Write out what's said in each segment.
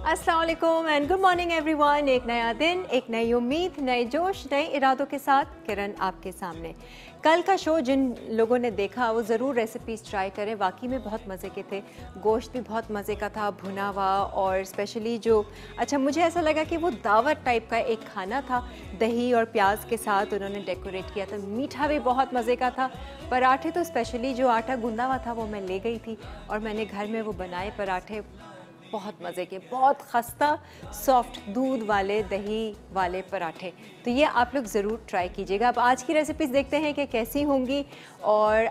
अस्सलाम वालेकुम and good morning everyone. एक नया दिन, एक नई उम्मीद, नए जोश, नए इरादों के साथ किरण आपके सामने। कल का शो जिन लोगों ने देखा वो ज़रूर रेसिपीज़ ट्राई करें, वाकई में बहुत मज़े के थे। गोश्त भी बहुत मज़े का था, भुना हुआ, और स्पेशली जो मुझे ऐसा लगा कि वो दावत टाइप का एक खाना था, दही और प्याज के साथ उन्होंने डेकोरेट किया था। मीठा भी बहुत मज़े का था। पराठे तो स्पेशली जो आटा गूंदा हुआ था वो मैं ले गई थी और मैंने घर में वो बनाए पराठे, बहुत मज़े के, बहुत खस्ता सॉफ्ट दूध वाले दही वाले पराठे। तो ये आप लोग ज़रूर ट्राई कीजिएगा। अब आज की रेसिपीज़ देखते हैं कि कैसी होंगी, और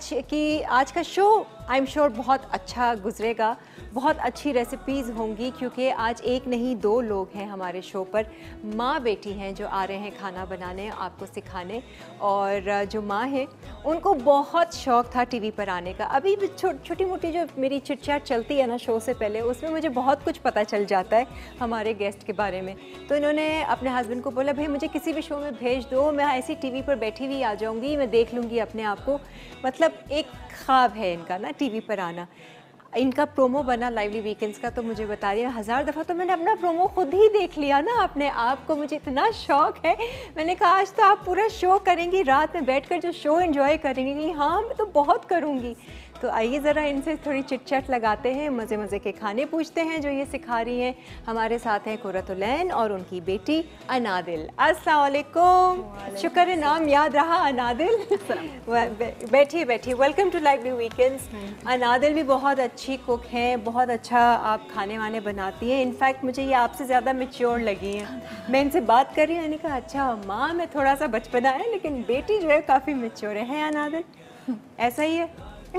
आज का शो आई एम श्योर बहुत अच्छा गुजरेगा, बहुत अच्छी रेसिपीज़ होंगी, क्योंकि आज एक नहीं दो लोग हैं हमारे शो पर, माँ बेटी हैं जो आ रहे हैं खाना बनाने आपको सिखाने। और जो माँ है उनको बहुत शौक़ था टीवी पर आने का। अभी भी छोटी मोटी जो मेरी चिटचैट चलती है ना शो से पहले, उसमें मुझे बहुत कुछ पता चल जाता है हमारे गेस्ट के बारे में। तो इन्होंने अपने हस्बैंड को बोला, भाई मुझे किसी भी शो में भेज दो, मैं ऐसी टीवी पर बैठी हुई आ जाऊँगी, मैं देख लूँगी अपने आप को। मतलब एक ख्वाब है इनका ना टीवी पर आना। इनका प्रोमो बना लाइवली वीकेंड्स का, तो मुझे बता रही है 1000 दफ़ा तो मैंने अपना प्रोमो खुद ही देख लिया ना अपने आप को। मुझे इतना शौक़ है, मैंने कहा आज तो आप पूरा शो करेंगी, रात में बैठकर जो शो एंजॉय करेंगी। हाँ मैं तो बहुत करूँगी। तो आइए ज़रा इनसे थोड़ी चिटचैट लगाते हैं, मज़े मज़े के खाने पूछते हैं जो ये सिखा रही हैं। हमारे साथ हैं कुरतुलैन और उनकी बेटी अनादिल। अस्सलाम वालेकुम। शुक्र है नाम याद रहा, अनादिल। बैठिए बैठिए, welcome to lively weekends. Anadil भी बहुत अच्छी कुक हैं, बहुत अच्छा आप खाने वाने बनाती हैं। इनफैक्ट मुझे ये आपसे ज़्यादा मैच्योर लगी हैं। मैं इनसे बात कर रही हूँ, मैंने कहा अच्छा माँ में थोड़ा सा बचपना है, लेकिन बेटी जो है काफ़ी मैच्योर है अनादिल, ऐसा ही है।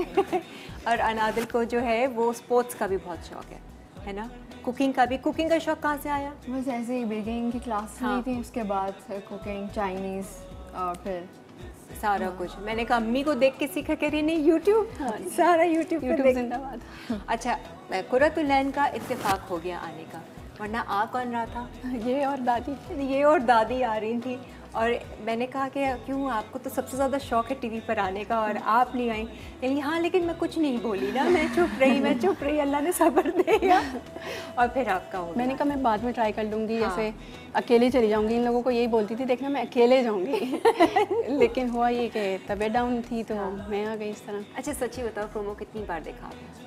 और अनादिल को जो है वो स्पोर्ट्स का भी बहुत शौक है ना, कुकिंग का भी। कुकिंग का शौक कहाँ से आया? बस ऐसे ही बेकिंग की क्लास ली थी, उसके बाद कुकिंग, चाइनीज़ और फिर सारा कुछ। मैंने कहा अम्मी को देख के सीखा, कह रही नहीं यूट्यूब, सारा यूट्यूब जिंदाबाद। अच्छा, कुरतुलैन का इत्तेफाक हो गया आने का, वरना आ कौन रहा था? ये और दादी आ रही थी। और मैंने कहा कि क्यों, आपको तो सबसे ज़्यादा शौक़ है टीवी पर आने का और आप नहीं आई। यानी हाँ, लेकिन मैं कुछ नहीं बोली ना, मैं चुप रही, अल्लाह ने सब्र दिया। और फिर आपका हो गया। मैंने कहा मैं बाद में ट्राई कर लूँगी, जैसे अकेले चली जाऊँगी। इन लोगों को यही बोलती थी, देखना मैं अकेले जाऊँगी। लेकिन हुआ ये कि तबीयत डाउन थी तो मैं आ गई इस तरह। अच्छा सच्ची बताओ, प्रोमो कितनी बार देखा आपने?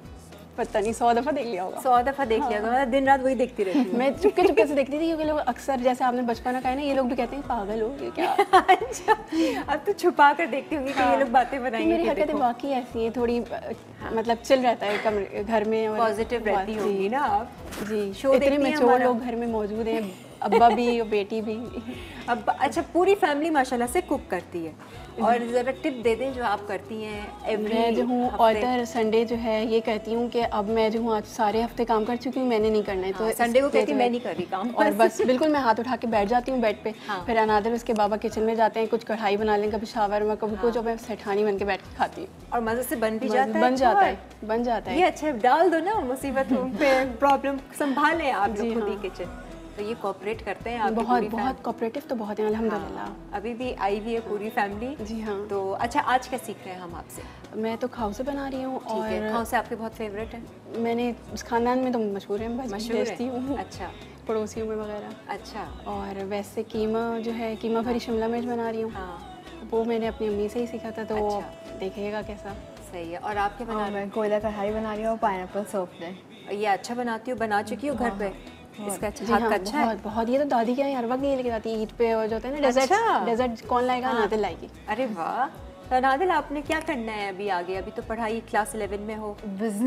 पता नहीं, 100 दफ़ा देख लिया होगा। 100 दफ़ा देख लिया होगा। दिन रात वही देखती रहती हूँ। मैं चुपके से देखती थी, क्योंकि लोग अक्सर, जैसे आपने बचपना कहा है ना, ये लोग भी कहते हैं पागल हो गए क्या। अच्छा, अब तो छुपा कर देखती होंगी कि ये लोग बातें बनाएंगे। मेरी हरकतें वाकई ऐसी हैं, थोड़ी मतलब चिल रहता है कमरे घर में, और पॉजिटिव रहती होंगी ना आप। जी, शो इतने मैच्योर लोग घर में मौजूद हैं, अब्बा भी और बेटी भी। अब अच्छा, पूरी फैमिली माशाल्लाह से कुक करती है। और ज़रा टिप दे दें जो आप करती हैं। मैं जो हूँ ऑल्टर संडे जो है ये कहती हूँ कि अब मैं जो हूँ आज सारे हफ्ते काम कर चुकी हूँ, मैंने नहीं करना है। तो संडे को कहती मैं नहीं कर रही काम, और बस बिल्कुल मैं हाथ उठा के बैठ जाती हूँ बेड पे। फिर अनादिल उसके बाबा किचन में जाते हैं, कुछ कढ़ाई बना लें, कभी शावरमा, कभी कुछ, और मैं सेठानी बन के बैठ के खाती हूँ। और मज़े से बन भी जाता है। ये अच्छा, डाल दो ना मुसीबत पे, प्रॉब्लम संभालें आप लोग खुद ही किचन। तो ये कोऑपरेट करते हैं आप? बहुत कोऑपरेटिव तो बहुत है अल्हम्दुलिल्लाह। अभी भी आई हुई है पूरी फैमिली। जी हाँ। तो अच्छा, आज क्या सीख रहे हैं हम आपसे? मैं तो खाउसे बना रही हूँ। और खाउसे आपके बहुत फेवरेट है? मैंने उस खानदान में तो मशहूर है, भेजती हूँ। अच्छा, पड़ोसियों में वगैरह। अच्छा। और वैसे कीमा जो है, कीमा भरी शिमला मिर्च बना रही हूँ। वो मैंने अपनी अम्मी से ही सीखा था, तो देखिएगा कैसा। सही है। और आप क्या बना रही हैं? मैं कोयला कढ़ाई बना रही हूँ, पाइनएप्पल सौफले। ये अच्छा बनाती हूँ, बना चुकी हूँ घर पे? इसका हाथ अच्छा है बहुत। ये तो दादी क्या हर वक्त ये लेके जाती है ईद पे, और जो होता है ना डेजर्ट कौन लाएगा, अनादिल लाएगी। अरे वाह। तो अनादिल आपने क्या करना है अभी आगे? अभी तो पढ़ाई क्लास 11 में हो।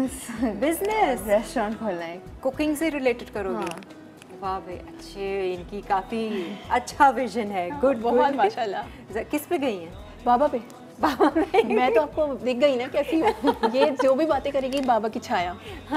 बिजनेस रेस्टोरेंट खोलना है, कुकिंग से रिलेटेड करोगे? वाह भाई, अच्छे, इनकी काफ़ी अच्छा विजन है। गुड, बहुत माशाल्लाह। किस पे गई हैं? बाबा पे। मैं तो आपको दिख गई ना कैसी हूँ। ये जो भी बातें करेगी बाबा की छाया।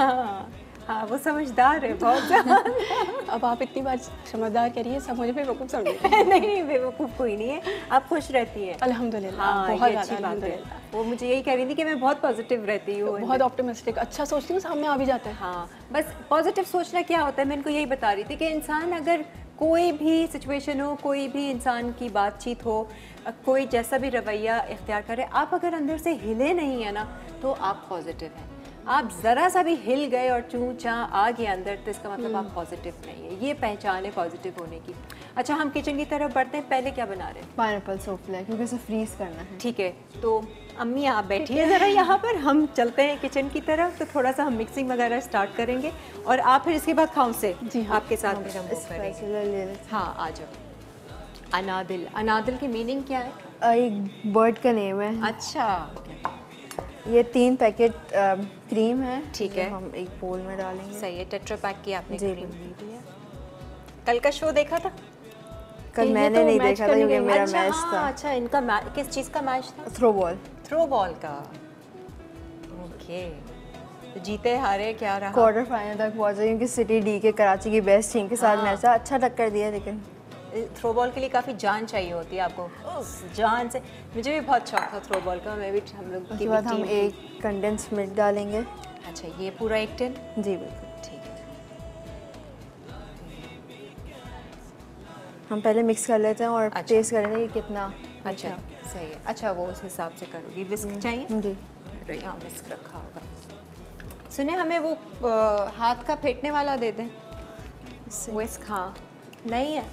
हाँ, वो समझदार है बहुत ज़्यादा। अब आप इतनी बार समझदार करिए, सब मुझे बेवकूफ़ समझे। नहीं, बेवकूफ़ कोई नहीं है, आप खुश रहती हैं अल्हम्दुलिल्लाह। बहुत अच्छी बात है। वो मुझे यही कह रही थी कि मैं बहुत पॉजिटिव रहती हूँ, बहुत ऑप्टिमिस्टिक, अच्छा सोचती हूँ, सामने आ भी जाता है। हाँ, बस पॉजिटिव सोचना क्या होता है, मैं इनको यही बता रही थी कि इंसान अगर कोई भी सिचुएशन हो, कोई भी इंसान की बातचीत हो, कोई जैसा भी रवैया इख्तियार करे, आप अगर अंदर से हिले नहीं है ना, तो आप पॉजिटिव हैं। आप ज़रा सा भी हिल गए और चूँ चाँ आ गए अंदर तो इसका मतलब आप पॉजिटिव नहीं है। ये पहचान है पॉजिटिव होने की। अच्छा, हम किचन की तरफ बढ़ते हैं। पहले क्या बना रहे हैं? पाइनएप्पल सोफले, क्योंकि इसे फ्रीज करना है। ठीक है, तो अम्मी आप बैठिए ज़रा यहाँ पर, हम चलते हैं किचन की तरफ। तो थोड़ा सा हम मिक्सिंग वगैरह स्टार्ट करेंगे और आप फिर इसके बाद खाउसे जी हाँ, आपके साथ फिर हम वो करेंगे। हाँ, आ जाओ। अनादिल, अनादिल की मीनिंग क्या है? एक बर्ड का नेम है। अच्छा, ये 3 पैकेट क्रीम है। ठीक है, हम एक बोल में डालेंगे। सही है, टेट्रा पैक की आपने जी क्रीम ली थी। कल का शो देखा था? कल मैंने नहीं देखा था क्योंकि मेरा मैच था। अच्छा, इनका किस चीज़ का मैच था? Throw ball. थ्रो बॉल का। ओके, तो जीते हारे क्या रहा? क्वार्टर फाइनल तक पहुंचे क्योंकि सिटी डी के कराची की बेस्ट टीम के साथ मैच था। अच्छा टक्कर दिया, लेकिन थ्रो बॉल के लिए काफ़ी जान चाहिए होती है आपको। जान से मुझे भी बहुत शौक था थ्रो बॉल का। मैं भी, हम लोग उसके बाद हम एक कंडेंस मिल्क डालेंगे। अच्छा, ये पूरा 1 टिन? जी बिल्कुल, ठीक है। हम पहले मिक्स कर लेते हैं और टेस्ट करेंगे कि कितना। अच्छा, सही है। अच्छा, वो उस हिसाब से करोगी। विस्क चाहिए? जी, यहाँ विस्क रखा होगा। सुने, हमें वो हाथ का फेंटने वाला दे दें। विस्क, हाँ, नहीं है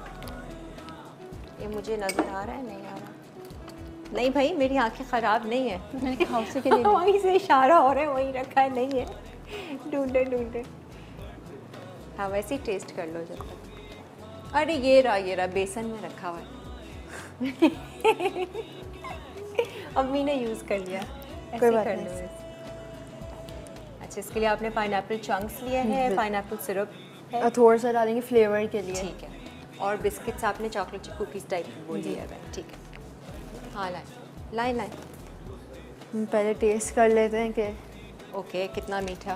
ये, मुझे नज़र आ रहा है, नहीं आ रहा। नहीं भाई, मेरी आंखें ख़राब नहीं है। मैंने खाउसे के लिए वहीं से इशारा हो रहा है, वहीं रखा है, नहीं है। ढूंढे। हाँ, वैसे ही टेस्ट कर लो जब तक। अरे ये रहा बेसन में रखा हुआ है। अम्मी ने यूज़ कर लिया, ऐसे कर लो। अच्छा, इसके लिए आपने पाइनएप्पल चंक्स लिए हैं, पाइनएप्पल सिरप है, थोड़ा सा डालेंगे फ्लेवर के लिए। ठीक है। और बिस्किट्स आपने चॉकलेट चिप कुकीज़ टाइप वो लिया है, ठीक है। हाँ, लाइन हम पहले टेस्ट कर लेते हैं कि ओके कितना मीठा।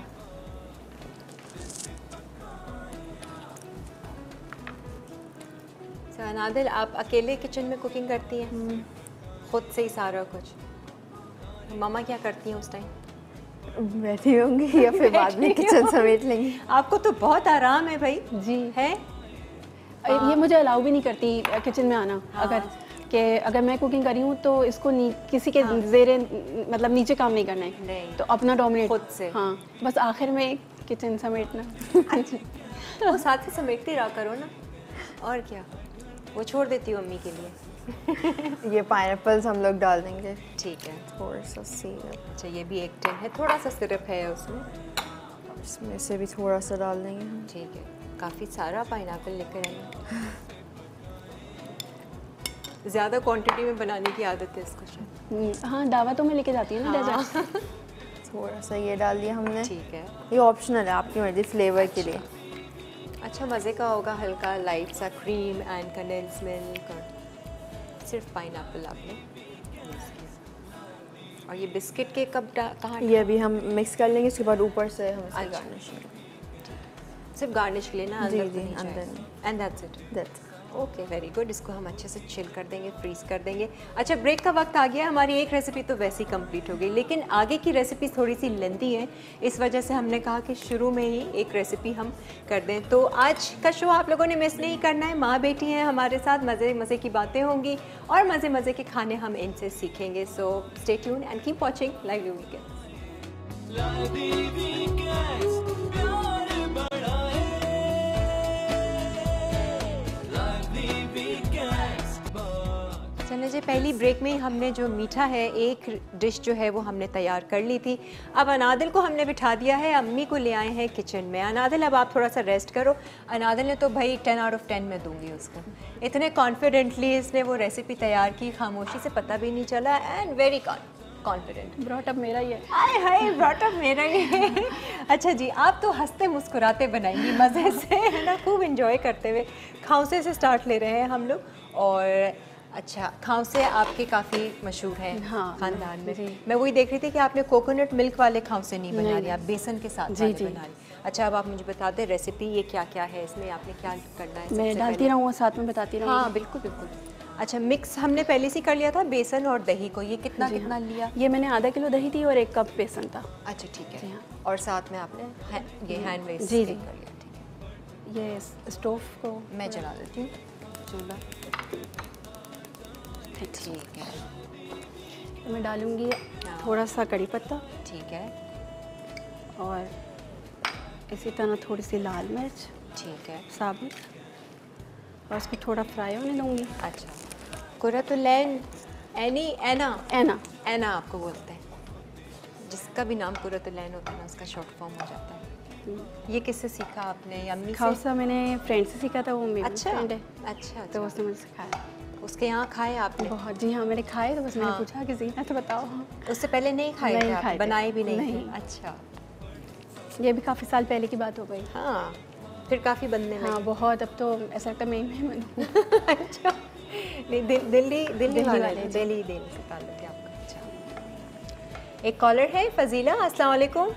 तो अनादिल, आप अकेले किचन में कुकिंग करती हैं? खुद से ही सारा कुछ? मामा क्या करती हैं उस टाइम? बैठी होंगी या फिर बाद में किचन समेट लेंगी। आपको तो बहुत आराम है भाई। जी है। ये मुझे अलाउ भी नहीं करती किचन में आना। अगर मैं कुकिंग कर रही हूँ तो इसको किसी के ज़ेरे मतलब नीचे काम नहीं करना है। नहीं। तो अपना डोमिनेट खुद से। हाँ, बस आखिर में किचन समेटना। वो साथ ही समेटती रहा करो ना, और क्या। वो छोड़ देती हूँ अम्मी के लिए। ये पाइनएप्पल्स हम लोग डाल देंगे। ठीक है, थोड़ा सा सिरप। अच्छा, ये भी 1 टिन है, थोड़ा सा सिरप है उसमें, इसमें से भी थोड़ा सा डाल देंगे। ठीक है। काफ़ी सारा पाइनएप्पल लेकर आए। ज़्यादा क्वांटिटी में बनाने की आदत है इसको शायद। हाँ, दावतों में लेके जाती है ना डेजर्ट। थोड़ा सा ये डाल दिया हमने। ठीक है, ये ऑप्शनल है, आपकी मर्जी, फ्लेवर के लिए। अच्छा, मज़े का होगा, हल्का लाइट सा क्रीम एंड कंडेंस मिल्क और सिर्फ पाइनएप्पल आपने यूज़ किया। और ये बिस्किट के कब कहाँ? ये अभी हम मिक्स कर लेंगे, उसके बाद ऊपर से हम इसे गार्निश सिर्फ गार्निश के लिए ना, अंदर जी, नहीं अंदर जाएगा। And that's it. That's okay, very good. इसको हम अच्छे से चिल कर देंगे, फ्रीज कर देंगे। अच्छा, ब्रेक का वक्त आ गया। हमारी एक रेसिपी तो वैसे ही कंप्लीट हो गई, लेकिन आगे की रेसिपी थोड़ी सी लेंथी है, इस वजह से हमने कहा कि शुरू में ही एक रेसिपी हम कर दें। तो आज का शो आप लोगों ने मिस नहीं करना है। माँ बेटी हैं हमारे साथ, मज़े मज़े की बातें होंगी और मज़े मज़े के खाने हम इनसे सीखेंगे। So stay tune and keep watching lively weekend. चलिए जी, पहली ब्रेक में हमने जो मीठा है, एक डिश जो है वो हमने तैयार कर ली थी। अब अनादिल को हमने बिठा दिया है, अम्मी को ले आए हैं किचन में। अनादिल, अब आप थोड़ा सा रेस्ट करो। अनादिल ने तो भाई 10 आउट ऑफ 10 में दूंगी उसको। इतने कॉन्फिडेंटली इसने वो रेसिपी तैयार की, खामोशी से पता भी नहीं चला, and very confident. Brought up मेरा ही है। हाय, ब्रॉट अप मेरा ही है। अच्छा जी, आप तो हंसते मुस्कुराते बनाएंगी मज़े से, है ना, खूब इंजॉय करते हुए। खाउसे से स्टार्ट ले रहे हैं हम लोग। और अच्छा, खाउसे आपके काफ़ी मशहूर हैं ख़ानदान में। मैं वही देख रही थी कि आपने कोकोनट मिल्क वाले खाउसे नहीं बना रही, आप बेसन के साथ वाले बना रही। अच्छा, अब आप मुझे बता दें रेसिपी, ये क्या क्या है इसमें, आपने क्या करना है? मैं डालती रहूँगा, साथ में बताती रहूँगी। हाँ बिल्कुल बिल्कुल। अच्छा, मिक्स हमने पहले से कर लिया था बेसन और दही को। ये कितना कितना लिया? ये मैंने आधा किलो दही थी और 1 कप बेसन था। अच्छा, ठीक है। और साथ में आपने ये हैंड वेस्ट कर लिया। ठीक है, ये स्टोव को मैं जला देती हूँ, चूल्हा। ठीक है, मैं डालूंगी थोड़ा सा कड़ी पत्ता। ठीक है, और इसी तरह थोड़ी सी लाल मिर्च ठीक है, साबुत, और इसको थोड़ा फ्राई होने दूँगी। अच्छा, कुरतुलैन एनी एना एना एना आपको बोलते हैं, जिसका भी नाम कुरतुलैन होता है ना उसका शॉर्ट फॉर्म हो जाता है। ये किससे सीखा आपने? या अम्मी से? खाउसा मैंने फ्रेंड से सीखा था, वो मेरी अच्छा फ्रेंड है। अच्छा, तो उसने मुझे सिखाया। उसके यहाँ खाए आपने? बहुत, जी हाँ मैंने खाए, तो बस मैंने हाँ। पूछा किसी ने तो बताओ। उससे पहले नहीं खाए नहीं थे आप? खाए थे। बनाए भी नहीं नहीं। थे? अच्छा, ये भी काफ़ी साल पहले की बात हो गई। हाँ, फिर काफ़ी बनने लगे। हाँ बहुत, अब तो ऐसा लगता है मैं बनूँ। अच्छा, नहीं दिल्ली वाले दिल्ली से ताल्लुक है आपका। अच्छा, एक कॉलर है फजीला, अस्सलाम वालेकुम।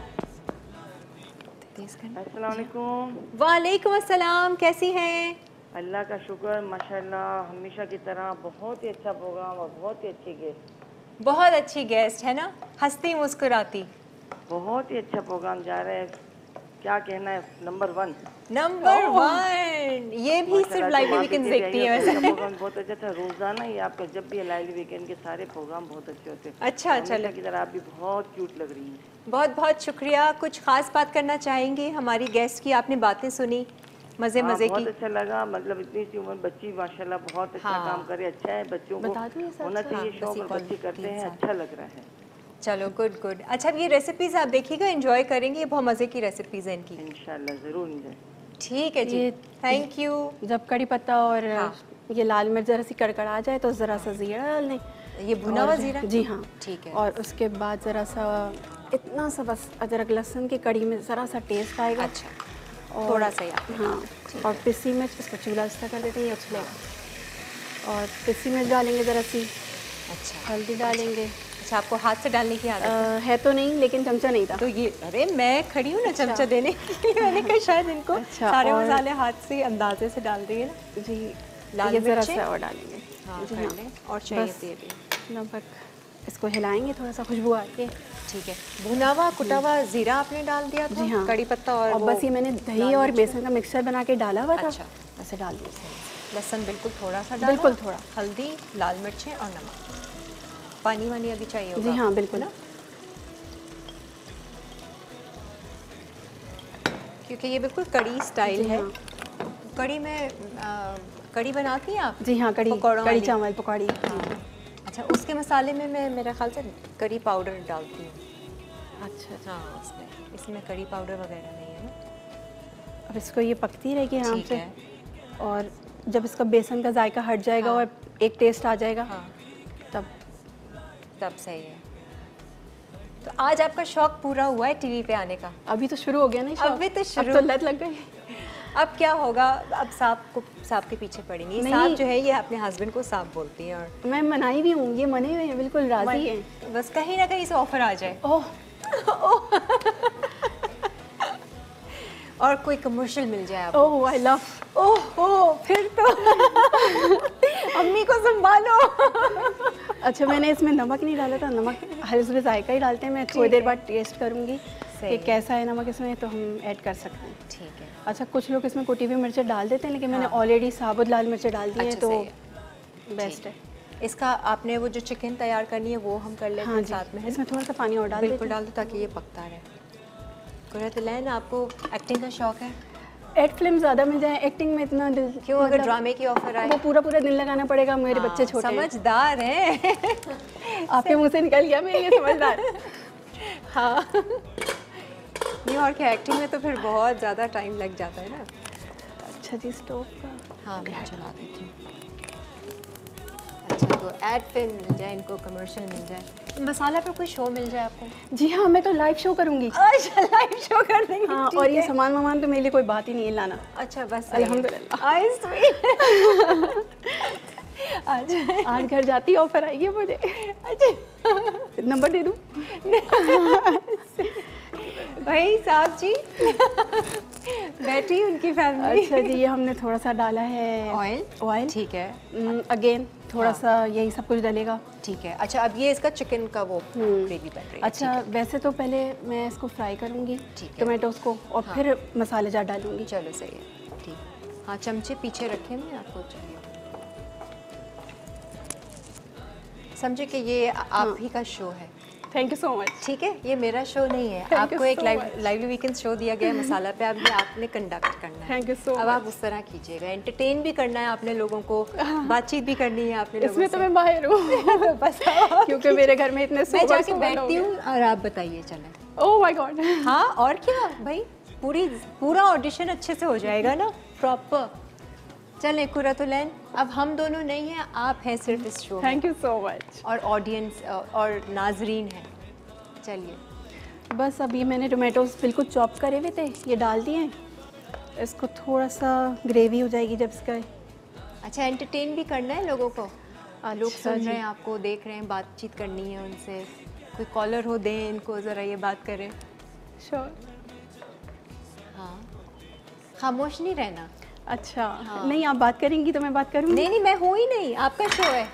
अस्सलाम वालेकुम। वालेकुम अस्सलाम, कैसी हैं? अल्लाह का शुक्र, माशाल्लाह, हमेशा की तरह बहुत ही अच्छा प्रोग्राम और बहुत ही अच्छी गेस्ट। बहुत अच्छी गेस्ट है ना, हंसती मुस्कुराती। बहुत ही अच्छा प्रोग्राम जा रहा है, क्या कहना है, नंबर 1। नंबर 1। ये भी सिर्फ लाइव वीकेंड देखती है वैसे। प्रोग्राम बहुत अच्छा था, रोजाना ही आपका जब भी लाइव वीकेंड के सारे प्रोग्राम बहुत अच्छे होते हैं। अच्छा, चलो, की तरह आप भी बहुत क्यूट लग रही हैं। बहुत बहुत शुक्रिया। कुछ खास बात करना चाहेंगी हमारी गेस्ट की? आपने बातें सुनी मजे मजे की? बहुत अच्छा लगा, मतलब इतनी सी उम्र बच्ची माशाल्लाह बहुत अच्छा हाँ। काम करे, अच्छा है, बच्चों को बता दूँ ये सब? होना चाहिए हाँ, शौक, बस ये और कॉल बच्चे करते 3 हैं, साल। अच्छा लग रहा है। चलो, गुड गुड। अच्छा, अब ये रेसिपीज आप देखिएगा, एंजॉय करेंगे, ये बहुत मजे की रेसिपीज हैं इनकी। इंशाल्लाह जरूर इंजॉय। ठीक है जी, थैंक यू। जब कड़ी पत्ता और हाँ। ये लाल मिर्च ज़रा सी कड़कड़ा जाए तो ज़रा सा जीरा डाल दें। ये भुना हुआ जीरा? जी हाँ, ठीक है। और उसके बाद ज़रा सा इतना सा बस अदरक लहसुन की कड़ी में ज़रा सा टेस्ट आएगा। अच्छा, और थोड़ा सा यार। हाँ, और पिसी मिर्च, इसको चूल्हा इस्ता कर देते हैं, ये उछलेगा। और पिसी मिर्च डालेंगे ज़रा सी, अच्छा, हल्दी डालेंगे। अच्छा, आपको हाथ से डालने की आदत है तो नहीं, लेकिन चमचा नहीं था। तो ये, अरे मैं खड़ी हूँ ना चमचा देने के लिए, मैंने कहा शायद इनको अच्छा, सारे और- मसाले हाथ से अंदाजे से डाल दिए ना। जी, लाल ये ज़रा मिर्चें? सा और डालेंगे। हाँ, जी कर हाँ, लें। और चाहिए बस तेल भी। नमक, इसको हिलाएंगे थोड़ा सा खुशबू आती है। ठीक है। भुना हुआ कुटा हुआ जीरा आपने डाल दिया था? जी हाँ, कड़ी पत्ता और वो बस ये मैंने दही और बेसन का मिक्सचर बना के डाला हुआ था। अच्छा। ऐसे डाल दिया। लहसुन बिल्कुल थोड़ा सा डाला? बिल्कुल थोड़ा। हल्दी, लाल मिर्चें और नमक। पानी वानी अभी चाहिए होगा? जी हाँ, बिल्कुल ना, क्योंकि ये बिल्कुल कड़ी स्टाइल जी है। हाँ। कड़ी में कड़ी बनाती हैं आप? जी हाँ, कड़ी पकौड़ों कड़ी वाली? चावल पकौड़ी। हाँ। अच्छा, उसके मसाले में मैं मेरा ख्याल से कड़ी पाउडर डालती हूँ। अच्छा, हाँ, इसमें कड़ी पाउडर वगैरह नहीं है ना। अब इसको ये पकती रहेगी आराम ठीक से। है। और जब इसका बेसन का जायका हट जाएगा हाँ। और एक टेस्ट आ जाएगा, हाँ, तब सही है। तो आज आपका शौक पूरा हुआ है टीवी पे आने का? अभी तो शुरू हो गया ना शौक। अभी तो शुरू। अब तो लत लग गई। अब क्या होगा? अब सांप के पीछे पड़ेंगी। नहीं। सांप जो है ये अपने हस्बैंड को सांप बोलती है। और मैं मनाई भी हूँ, ये मने हुए हैं, बिल्कुल राजी हैं। बस कहीं ना कहीं से ऑफर आ जाए। ओह, और कोई कमर्शियल मिल जाए आपको। ओह आई लव। ओह, फिर तो अम्मी को संभालो। अच्छा, मैंने इसमें नमक नहीं डाला था, नमक हर इसमें जायका ही डालते हैं। मैं थोड़ी देर बाद टेस्ट करूँगी कि कैसा है नमक इसमें, तो हम ऐड कर सकते हैं। ठीक है। अच्छा, कुछ लोग इसमें कुटी हुई मिर्चें डाल देते हैं, लेकिन मैंने हाँ। ऑलरेडी साबुत लाल मिर्चें डाल दी हैं, अच्छा, तो सही है। बेस्ट है। इसका आपने वो जो चिकन तैयार करनी है वो हम कर लेते हाँ हैं जी, साथ में, है ना? इसमें थोड़ा सा पानी और डाल देते बिल्कुल डाल दो ताकि ये पकता रहे। कुरतुलैन, आपको एक्टिंग का शौक है? एड फिल्म ज़्यादा मिल जाए, एक्टिंग में इतना दिल क्यों? अगर ड्रामे की ऑफर आए? वो पूरा दिन लगाना पड़ेगा, मेरे बच्चे छोटे हैं। समझदार हैं। आपके मुंह से निकल गया, मैं ये समझदार। हाँ, नहीं और क्या, एक्टिंग में तो फिर बहुत ज़्यादा टाइम लग जाता है ना। अच्छा जी, स्टोव का। हाँ, मैं चला देती हूँ। अच्छा, तो एड फिल्म मिल जाए इनको, कमर्शियल मिल जाए, मसाला पर कोई शो मिल जाए आपको? जी हाँ, मैं तो लाइव शो करूँगी। अच्छा, लाइव शो कर देंगे। हाँ, ठीक और ये है। सामान वामान तो मेरे लिए कोई बात ही नहीं है लाना। अच्छा, बस अल्हम्दुलिल्लाह। आज घर जाती ऑफर आएगी मुझे। अच्छा, नंबर दे दूँ? भाई साहब जी बैठी उनकी फैमिली। अच्छा जी, ये हमने थोड़ा सा डाला है ऑयल। ठीक है। अगेन थोड़ा सा यही सब कुछ डलेगा। ठीक है। अच्छा, अब ये इसका चिकन का वो ग्रेवी बन रही है। अच्छा, वैसे तो पहले मैं इसको फ्राई करूँगी टोमेटोज को, और फिर मसाले जार डालूँगी। चलो, सही है। ठीक। हाँ, चमचे पीछे रखे मैं, आपको चाहिए समझे कि ये आप ही का शो है। Thank you so much. ठीक है, ये मेरा शो नहीं है, you आपको एक so लाइवली वीकेंड शो दिया गया है मसाला पे, अब ये आपने कंडक्ट करना है। थैंक यू सो अब मच। आप उस तरह कीजिएगा, एंटरटेन भी करना है आपने लोगों को, बातचीत भी करनी है आपने लोगों इसमें तो से। मैं बाहर हूँ बस क्योंकि मेरे घर में इतने मैं जाके बैठती हूँ और आप बताइए। चलें। Oh my god. हाँ और क्या भाई, पूरा ऑडिशन अच्छे से हो जाएगा ना, प्रॉपर। चलें कुरतुलैन, अब हम दोनों नहीं हैं, आप हैं सिर्फ इस शो में। Thank you so much. और ऑडियंस और नाजरीन हैं। चलिए, बस अब ये मैंने टोमेटोज बिल्कुल चॉप करे हुए थे, ये डाल दिए हैं। इसको थोड़ा सा ग्रेवी हो जाएगी जब इसका। अच्छा, एंटरटेन भी करना है लोगों को। लोग अच्छा सुन जी। रहे हैं, आपको देख रहे हैं, बातचीत करनी है उनसे। कोई कॉलर हो, दें इनको ज़रा ये बात करें। श्योर। हाँ, खामोश नहीं रहना। अच्छा हाँ। नहीं, आप बात करेंगी तो मैं बात करूँगी। नहीं, मैं हूँ ही नहीं, आपका शो है।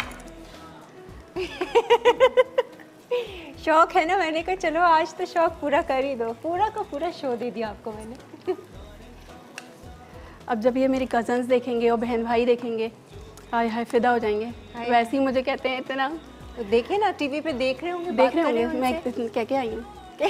शौक है ना, मैंने कहा चलो आज तो शौक पूरा कर ही दो। पूरा का पूरा शो दे दिया आपको मैंने। अब जब ये मेरी कज़न्स देखेंगे और बहन भाई देखेंगे, हाय हाय फिदा हो जाएंगे। हाय। वैसे ही मुझे कहते हैं इतना। तो देखे ना, टीवी पे देख रहे होंगे, देख रहे बात होंगे करें मैं उनसे। क्या क्या आई हूँ।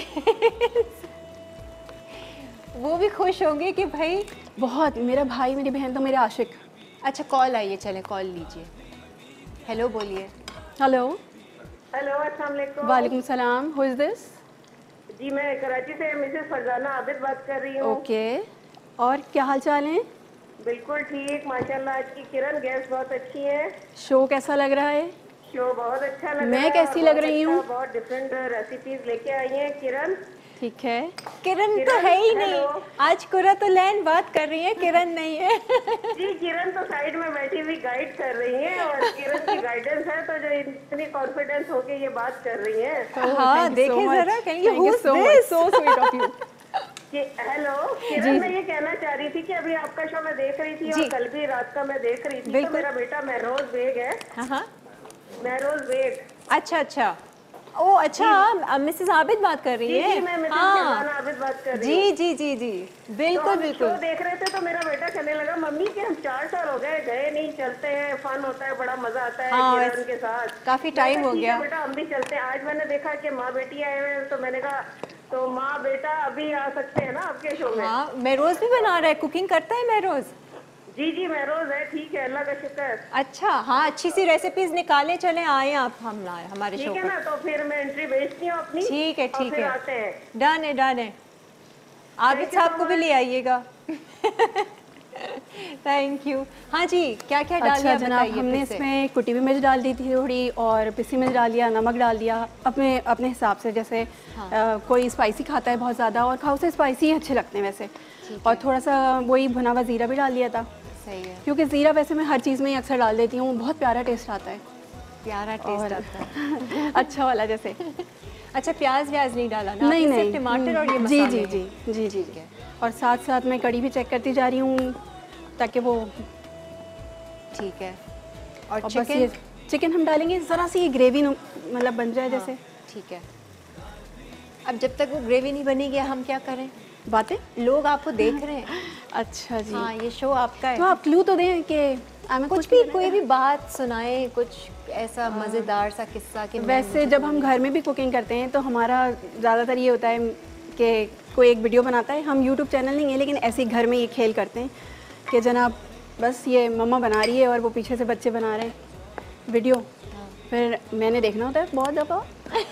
वो भी खुश होंगे कि भाई। बहुत, मेरा भाई मेरी बहन तो मेरे आशिक। अच्छा, कॉल आई है, चले कॉल लीजिए। हेलो, बोलिए। हेलो। हेलो, अस्सलाम वालेकुम। वालेकुम सलाम, हु इज़ दिस? जी, मैं कराची से मिसेस फरजाना आबिद बात कर रही हूँ। ओके, और क्या हाल चाल है? बिल्कुल ठीक, माशाल्लाह। आज की किरण गेस्ट बहुत अच्छी है। शो कैसा लग रहा है? शो बहुत अच्छा लग रहा है। मैं कैसी लग रही हूँ? बहुत डिफरेंट रेसिपीज लेके आई हैं किरण। ठीक है। किरण तो है ही नहीं, हेलो। आज कुरतुलैन बात कर रही है, किरण नहीं है। जी, किरण तो साइड में बैठी हुई गाइड कर रही हैं, और किरण की गाइडेंस है तो जो इतनी कॉन्फिडेंस होके ये बात कर रही हैं। हाँ, देखें जरा, कहेंगे who's this? So sweet of you. Hello Kiran, मैं ये कहना चाह रही थी कि अभी आपका शो मैं देख रही थी जी। और कल भी रात का मैं देख रही थी। तो बिल्कुल। मेरा बेटा महरोज बेग है। हाँ, महरोज बेग। अच्छा अच्छा, ओ अच्छा, मिसेस आबिद बात कर रही जी है। जी, मैं मिसेस हाँ, फरजाना आबिद बात कर रही हूँ। जी जी जी जी, तो बिल्कुल हम बिल्कुल। शो देख रहे थे तो मेरा बेटा कहने लगा, मम्मी कि हम 4 साल हो गए गए नहीं, चलते हैं, फन होता है, बड़ा मजा आता है हाँ, किरण के साथ। काफी मैं टाइम कहा, हो ठीक है गया। बेटा, हम भी चलते हैं। आज मैंने देखा कि माँ बेटी आए हुए हैं, तो मैंने कहा तो माँ बेटा अभी आ सकते हैं ना आपके शो में। हाँ, महरोज भी बना रहा है, कुकिंग करता है महरोज। जी जी, महरोज है, ठीक है, अल्लाह का शुक्र। अच्छा, हाँ, अच्छी सी रेसिपीज निकाले, चले आए आप हमारे शो ठीक है पर। ना, तो फिर मैं एंट्री भेजती हूँ अपनी। ठीक है, और ठीक फिर है, आते हैं। डन है, डन है। आबिद Thank you साहब so को भी much. ले आइएगा। Thank you. हाँ जी, क्या क्या डाल अच्छा दिया जनाब, बताइए हमने फिर से। इसमें कुटी हुई मिर्च डाल दी थी थोड़ी, और पिसी मिर्च डाल दिया, नमक डाल दिया अपने अपने हिसाब से। जैसे हाँ। कोई स्पाइसी खाता है बहुत ज़्यादा, और खाओ से स्पाइसी अच्छे लगते हैं वैसे। ठीक और थोड़ा सा वही भुना हुआ ज़ीरा भी डाल दिया था, सही है, क्योंकि ज़ीरा वैसे मैं हर चीज़ में ही अक्सर डाल देती हूँ, बहुत प्यारा टेस्ट आता है। प्यारा टेस्ट आता है। अच्छा वाला जैसे। अच्छा, प्याज व्याज नहीं डाला ना? नहीं आपने नहीं, सिर्फ टमाटर और ये जी मसाले जी हैं। जी जी जी ठीक है। और साथ साथ मैं कड़ी भी चेक करती जा रही हूँ ताकि वो। ठीक है, और और बस ये चिकन। चिकन हम डालेंगे ज़रा सी, ये ग्रेवी मतलब बन जाए जैसे। ठीक है, अब जब तक वो ग्रेवी नहीं बनेगी हम क्या करें? बातें। लोग आपको देख रहे हैं। अच्छा जी। हाँ, ये शो आपका है। तो आप क्लू तो दें कि हमें कुछ भी, कोई भी बात सुनाए, कुछ ऐसा मज़ेदार सा किस्सा कि वैसे जब हम घर में भी कुकिंग करते हैं तो हमारा ज़्यादातर ये होता है कि कोई एक वीडियो बनाता है, हम यूट्यूब चैनल नहीं है लेकिन ऐसे ही घर में ये खेल करते हैं कि जनाब बस ये मम्मा बना रही है और वो पीछे से बच्चे बना रहे हैं वीडियो। फिर मैंने देखना होता है बहुत दफ़ा।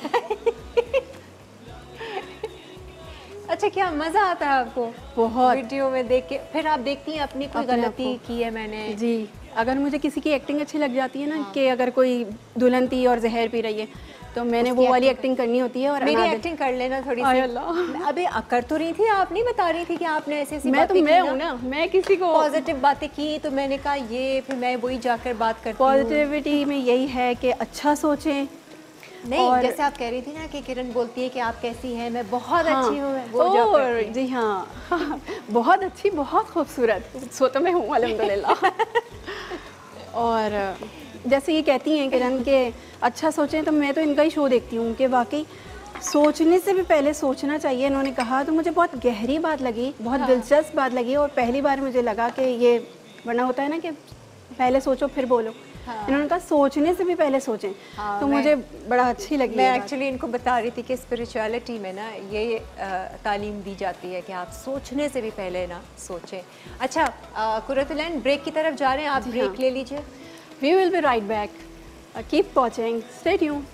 अच्छा, क्या मज़ा आता है आपको बहुत। वीडियो में देख के? फिर आप देखती हैं अपनी कोई अपने आप गलती को। की है मैंने? जी, अगर मुझे किसी की एक्टिंग अच्छी लग जाती है ना, कि अगर कोई दुल्हन थी और जहर पी रही है, तो मैंने वो वाली एक्टिंग करनी होती है। और मेरी एक्टिंग कर लेना थोड़ी आय सी। अल्लाह। अबे कर तो रही थी, आप नहीं बता रही थी कि आपने ऐसी ऐसी मैं तो बातें मैं की हूँ ना, मैं किसी को पॉजिटिव बातें की, तो मैंने कहा ये, फिर मैं वही जाकर बात करती हूँ। पॉजिटिविटी में यही है कि अच्छा सोचें। नहीं, और जैसे आप कह रही थी ना कि किरण बोलती है कि आप कैसी हैं, मैं बहुत हाँ, अच्छी हूँ, वो जॉब और करती है। जी हाँ, बहुत अच्छी, बहुत खूबसूरत, सो तो मैं हूँ अल्हम्दुलिल्लाह। और जैसे ये कहती हैं किरण के अच्छा सोचें, तो मैं तो इनका ही शो देखती हूँ कि वाकई सोचने से भी पहले सोचना चाहिए, इन्होंने कहा। तो मुझे बहुत गहरी बात लगी, बहुत दिलचस्प बात लगी, और पहली बार मुझे लगा कि ये, वरना होता है ना कि पहले सोचो फिर बोलो, इन्होंने कहा सोचने से भी पहले सोचें। तो मुझे बड़ा अच्छी लगी। मैं एक्चुअली इनको बता रही थी कि स्पिरिचुअलिटी में ना ये तालीम दी जाती है कि आप सोचने से भी पहले ना सोचें। अच्छा कुरतुलैन ब्रेक की तरफ जा रहे हैं, आप ब्रेक ले लीजिए। We will be right back, keep watching, stay tuned.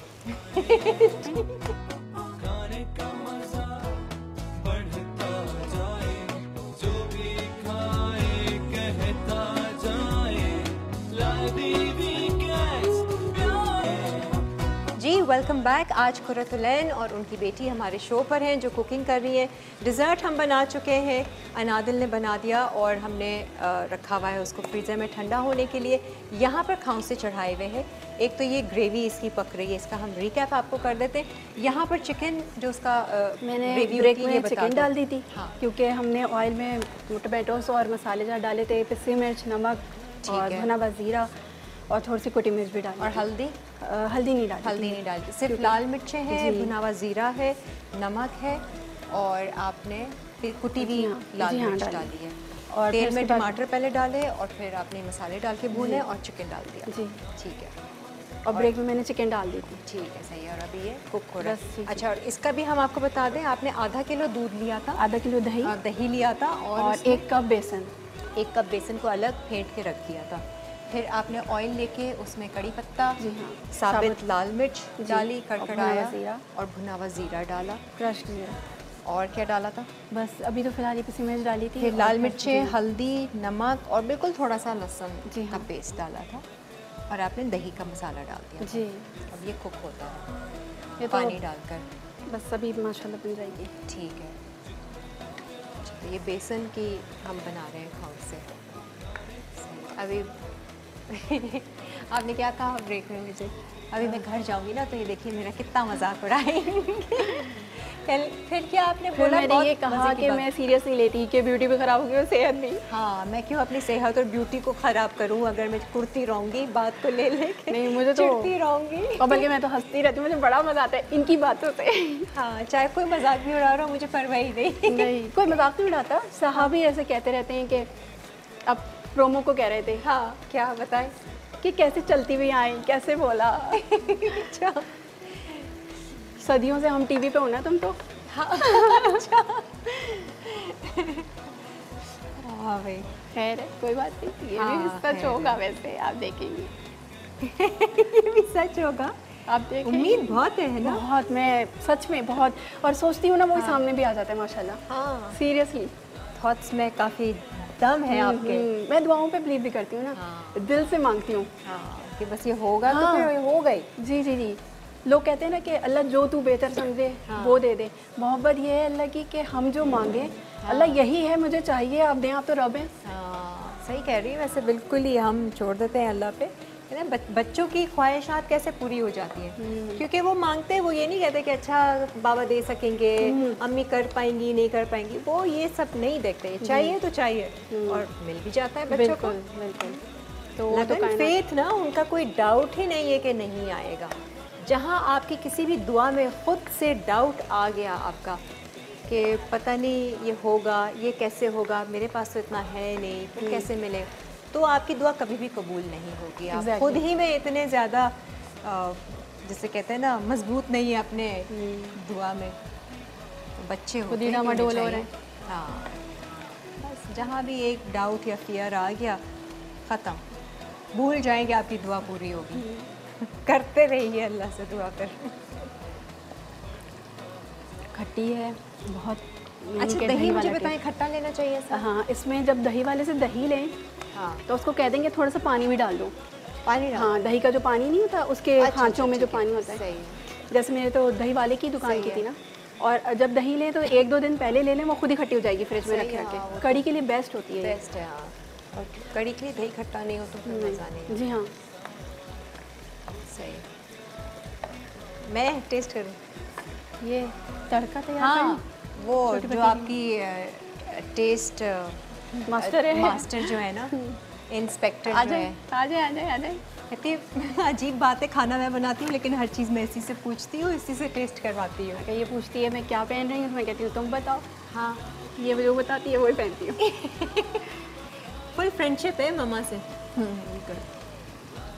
जी वेलकम बैक। आज कुरतुलैन और उनकी बेटी हमारे शो पर हैं जो कुकिंग कर रही हैं। डिज़र्ट हम बना चुके हैं, अनादिल ने बना दिया और हमने रखा हुआ है उसको फ्रीज़र में ठंडा होने के लिए। यहाँ पर खौसे चढ़ाए हुए हैं। एक तो ये ग्रेवी इसकी पक रही है, इसका हम रिकैप आपको कर देते हैं। यहाँ पर चिकन जो उसका मैंने ग्रेवी ब्रेक होती है में ये चिकन डाल दी थी। हाँ। क्योंकि हमने ऑयल में टमाटोस और मसाले जार डाले थे, पिसी मिर्च, नमक और भुना हुआ ज़ीरा और थोड़ी सी कुटी मिर्च भी डाली। और हल्दी हल्दी नहीं डाली। हल्दी नहीं डाली, सिर्फ लाल मिर्चें हैं, भुना हुआ ज़ीरा है, नमक है और आपने फिर कुटी हुई लाल मिर्च डाली है। और तेल में टमाटर पहले डाले और फिर आपने मसाले डाल के भूने और चिकन डाल दिया। जी ठीक है। और ब्रेक में मैंने चिकन डाल दी थी। ठीक है, सही है। और अभी ये कुक हो रहा है। अच्छा, और इसका भी हम आपको बता दें, आपने आधा किलो दूध लिया था, आधा किलो दही लिया था और 1 कप बेसन। 1 कप बेसन को अलग फेंट के रख दिया था। फिर आपने ऑयल लेके उसमें कड़ी पत्ता, साबित लाल मिर्च डाली, कड़कड़ाया और भुना हुआ ज़ीरा डाला, क्रश्ड ज़ीरा। और क्या डाला था? बस अभी तो फिलहाल ये पिसी मिर्च डाली थी। फिर लाल मिर्चें, हल्दी, नमक और बिल्कुल थोड़ा सा लहसुन का पेस्ट डाला था और आपने दही का मसाला डाल दिया। जी। अब ये कुक होता है ये तो पानी डालकर। बस अभी माशाल्लाह बन जाएगी। ठीक है। तो ये बेसन की हम बना रहे हैं खौसे। अभी आपने क्या कहा ब्रेक में मुझे? अभी मैं घर जाऊंगी ना तो ये देखिए मेरा कितना मजाक उड़ाएंगे। फिर क्या आपने बोला? मैंने ये कहा कि मैं सीरियस नहीं लेती कि ब्यूटी भी खराब होगी और सेहत भी। हाँ, मैं क्यों अपनी सेहत और ब्यूटी को ख़राब करूँ अगर मैं कुर्ती रहूँगी बात को ले लेके। नहीं, मुझे तो चिढ़ती रहूँगी और बल्कि मैं तो हंसती रहती हूँ, मुझे बड़ा मज़ा आता है इनकी बातों से। हाँ, चाहे कोई मजाक भी उड़ा रहा हो मुझे परवाह ही नहीं। नहीं, कोई मजाक नहीं उड़ाता। साहबी ऐसे कहते रहते हैं कि अब प्रोमो को कह रहे थे। हाँ, क्या बताएं कि कैसे चलती हुई आई, कैसे बोला। अच्छा, सदियों से हम टीवी पे होना तुम तो। हाँ, अच्छा। हाँ भाई, खैर है, कोई बात नहीं। ये भी सच होगा वैसे, आप देखेंगे। ये भी सच होगा, आप देखेंगे। उम्मीद बहुत है ना? बहुत, मैं सच में बहुत, और सोचती हूँ ना वो सामने भी आ जाता है माशाल्लाह। हाँ, सीरियसली थॉट्स में काफ़ी दम है आपके। मैं दुआओं पे बिलीव भी करती हूँ ना। हाँ। दिल से मांगती हूँ। हाँ, कि बस ये होगा तो फिर ये हो गई। जी जी जी। लोग कहते हैं ना कि अल्लाह जो तू बेहतर समझे वो दे दे। मोहब्बत ये है अल्लाह की कि हम जो मांगे अल्लाह यही है मुझे चाहिए, आप दें, आप तो रब हैं। हाँ, सही कह रही है। वैसे बिल्कुल ही हम छोड़ देते हैं अल्लाह पे। है ना, बच्चों की ख्वाहिशात कैसे पूरी हो जाती हैं क्योंकि वो मांगते हैं, वो ये नहीं कहते कि अच्छा बाबा दे सकेंगे, अम्मी कर पाएंगी, नहीं कर पाएंगी, वो ये सब नहीं देखते। चाहिए तो चाहिए और मिल भी जाता है बच्चों को। बिल्कुल। तो फेथ ना, उनका कोई डाउट ही नहीं है कि नहीं आएगा। जहाँ आपकी किसी भी दुआ में खुद से डाउट आ गया आपका कि पता नहीं ये होगा, ये कैसे होगा, मेरे पास तो इतना है नहीं, फिर कैसे मिले, तो आपकी दुआ कभी भी कबूल नहीं होगी। आप खुद ही में इतने ज़्यादा जैसे कहते हैं ना मजबूत नहीं है अपने दुआ में। तो बच्चे होते हैं मडोल हो रहे हैं। हाँ, बस जहाँ भी एक डाउट या फियर आ गया ख़त्म, भूल जाएंगे, आपकी दुआ पूरी होगी। करते रहिए अल्लाह से दुआ कर। खट्टी है बहुत। अच्छा, दही मुझे बताएं, खट्टा लेना चाहिए सर? हाँ, इसमें जब दही वाले से दही लें तो उसको कह देंगे थोड़ा सा पानी भी डाल दो। पानी डाल? हाँ, दही का जो पानी नहीं होता उसके खांचों में जो पानी होता है। जैसे मेरे तो दही वाले की दुकान की थी ना, और जब दही लें तो 1-2 दिन पहले ले लें, वो खुद ही खट्टी हो जाएगी फ्रिज में रखे रखे। कड़ी के लिए बेस्ट होती है। बेस्ट है। हाँ, और कड़ी के लिए दही खट्टा नहीं हो तो फिर मज़ा नहीं। जी हाँ, सही। मैं टेस्ट करूँ? ये तड़का तैयार हाँ, वो जो आपकी टेस्ट मास्टर है, मास्टर जो है ना, इंस्पेक्टर जो है। आ जाए। कहती अजीब बात है, खाना मैं बनाती हूँ लेकिन हर चीज़ मैं इसी से पूछती हूँ, इसी से टेस्ट करवाती हूँ। ये पूछती है मैं क्या पहन रही हूँ तो मैं कहती हूँ तुम बताओ। हाँ, ये जो बताती है वही पहनती हूँ। फुल फ्रेंडशिप है मम्मा से।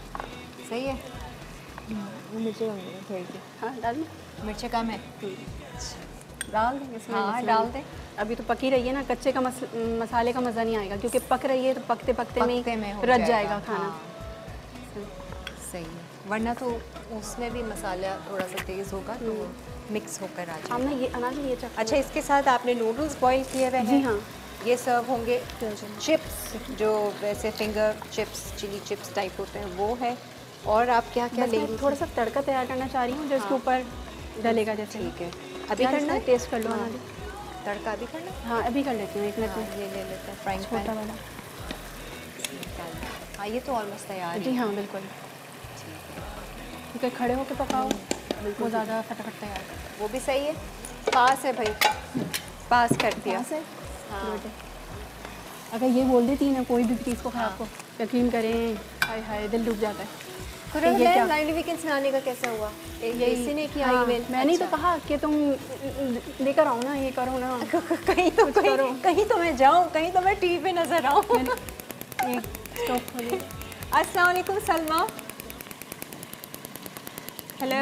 सही है। मिर्ची कम है थोड़ी सी। हाँ डाल लो। मिर्ची कम है, डाल दें इसमें। हाँ डाल दें। अभी तो पकी रही है ना, कच्चे का मसाले का मज़ा नहीं आएगा, क्योंकि पक रही है तो पकते पकते में रच जाएगा खाना। हाँ। सही है, वरना तो उसमें भी मसाला थोड़ा सा तेज़ होगा तो मिक्स होकर आ जाएगा। हमने ये अनाज ये चख। अच्छा, इसके साथ आपने नूडल्स बॉईल किए हुए हैं? जी हाँ। ये सर्व होंगे। चिप्स जो वैसे finger chips, chilli chips type होते हैं वो है। और आप क्या क्या लेंगे? थोड़ा सा तड़का तैयार करना चाह रही हूँ जो इसके ऊपर डलेगा जैसे। ठीक है, अभी करना है? टेस्ट कर लो ना। तड़का अभी करना है? हाँ अभी कर लेती हूँ, एक मिनट में। ये ले लेते हैं फ्राइंग पैन वाला। हाँ ये तो ऑलमोस्ट तैयार है। जी हाँ बिल्कुल, क्योंकि खड़े होकर पकाओ वो ज़्यादा फटाफट तैयार है। वो भी सही है। पास है भाई, पास कर दिया। पास है। हाँ। अगर ये बोल देती ना कोई भी चीज़ को ख़राब को, यकीन करें हाय हाय दिल डूब जाता है। लाइव वीकेंड्स में आने का कैसा हुआ? इसी ने किया ईमेल। मैंने तो कहा कि तुम लेकर आओ ना, ये करो ना। कहीं तो मैं जाऊँ, कहीं तो मैं टीवी पे नजर आऊँ। अस्सलाम वालेकुम सलमा। हेलो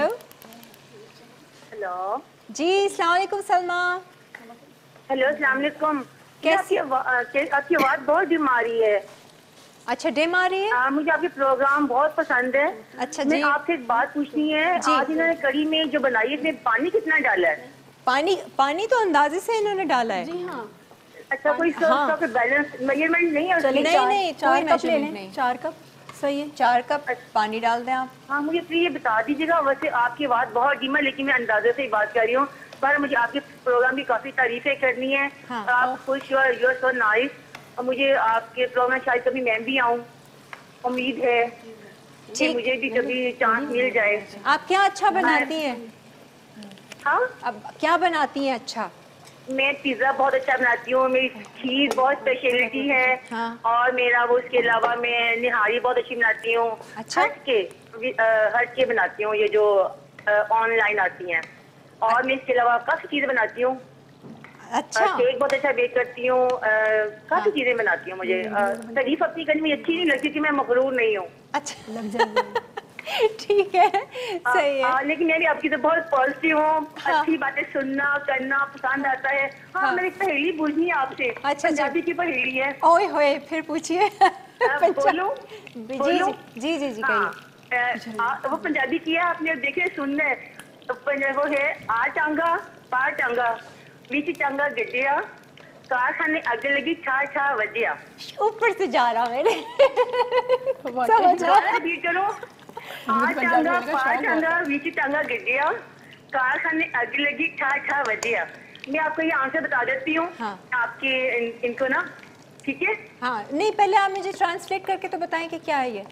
हेलो जी, अस्सलाम वालेकुम सलमा। हेलो, अस्सलाम वालेकुम। कैसी? आपकी आवाज़ बहुत डिम आ रही है। अच्छा, डिम आ रही है? मुझे आपके प्रोग्राम बहुत पसंद है। अच्छा मैं जी। आपसे एक बात पूछनी है। आज इन्होंने कढ़ी में जो बनाई है इसमें पानी कितना डाला है? पानी तो अंदाजे से इन्होंने डाला है। जी हाँ। अच्छा, कोई बैलेंस मेजरमेंट नहीं है? नहीं, 4 कप ले नहीं। लें। 4 कप सही है। 4 कप पानी डाल दें आप। हाँ, मुझे प्लीज ये बता दीजिएगा। वैसे आपकी बात बहुत डिम है, लेकिन मैं अंदाजे से ही बात कर रही हूँ। पर मुझे आपके प्रोग्राम की काफी तारीफें करनी है। हाँ। आप खुश हो, यू आर सो नाइस। और मुझे आपके प्रोग्राम में शायद कभी मैं भी आऊँ, उम्मीद है कि मुझे भी कभी चांस मिल जाए। आप क्या अच्छा बनाती हैं? हाँ, अब क्या बनाती हैं अच्छा? मैं पिज्जा बहुत अच्छा बनाती हूँ, मेरी खीर बहुत स्पेशलिटी है। हाँ। और मेरा वो उसके अलावा मैं निहारी बहुत अच्छी बनाती हूँ। अच्छा। हट के बनाती हूँ, ये जो ऑनलाइन आती हैं। और मैं इसके अलावा काफी चीजें बनाती हूँ। अच्छा। केक बहुत अच्छा बेक करती हूँ। काफी चीजें बनाती हूँ। मुझे तारीफ अपनी करनी मुझे अच्छी नहीं लगती कि मैं मगरूर नहीं हूँ। अच्छा, लग जाएगी। ठीक है, सही है। लेकिन मैं भी आपकी तो बहुत पॉजिटिव हूँ। अच्छी बातें सुनना करना पसंद आता है। हाँ, मैंने एक पहेली पूछनी है आपसे। अच्छा, पंजाबी की पहेली है। ओए होए, फिर पूछिए। बोलूं? जी कहिए। वो पंजाबी की है, आपने देखे सुनना है। वो है आ टांगा पा टांगा बीच टांगा गड्डिया कारखाने अग लगी छा छा वजिया। ऊपर से जा रहा मेरे। समझ रहा बीट करो। आ टांगा पा टांगा बीच टांगा गड्डिया कारखाने अग लगी छा छा वजिया। मैं आपको ये आंसर बता देती हूँ। हाँ। आपके इनको ना, ठीक है? हाँ, नहीं पहले आप मुझे ट्रांसलेट करके तो बताएं कि क्या है ये।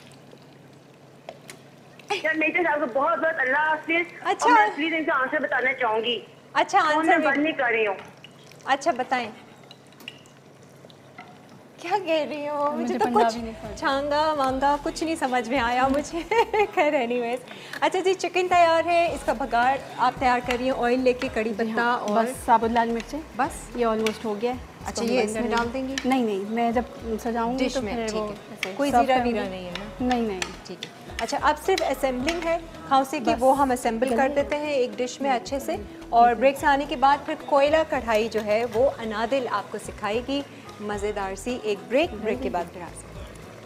यार नहीं तो आपको बहुत बहुत अल्लाह हाफिज। अच्छा। मैं प्लीज इनका आंसर बताना चाहूंगी। अच्छा, आंसर बंद नहीं कर रही हूँ। अच्छा बताएं क्या कह रही हो? मुझे तो कुछ छांगा वांगा कुछ नहीं समझ में आया मुझे। खैर एनीवेज, अच्छा जी, चिकन तैयार है, इसका भगाड़ आप तैयार कर रही हैं। ऑयल लेके, कड़ी पत्ता और बस साबुत लाल मिर्चें, बस ये ऑलमोस्ट हो गया है। अच्छा, ये इसमें डाल देंगी? नहीं, मैं जब सजाऊंगी डिश तो में, फिर वो ठीक है। कोई जीरा वीरा नहीं है ना? नहीं, ठीक है। अच्छा, अब सिर्फ असेंबलिंग है खाउसे की, वो हम असेंबल कर देते हैं एक डिश में अच्छे से। और ब्रेक से आने के बाद फिर कोयला कढ़ाई जो है वो अनादिल आपको सिखाएगी मज़ेदार सी एक ब्रेक के बाद फिर आ सकते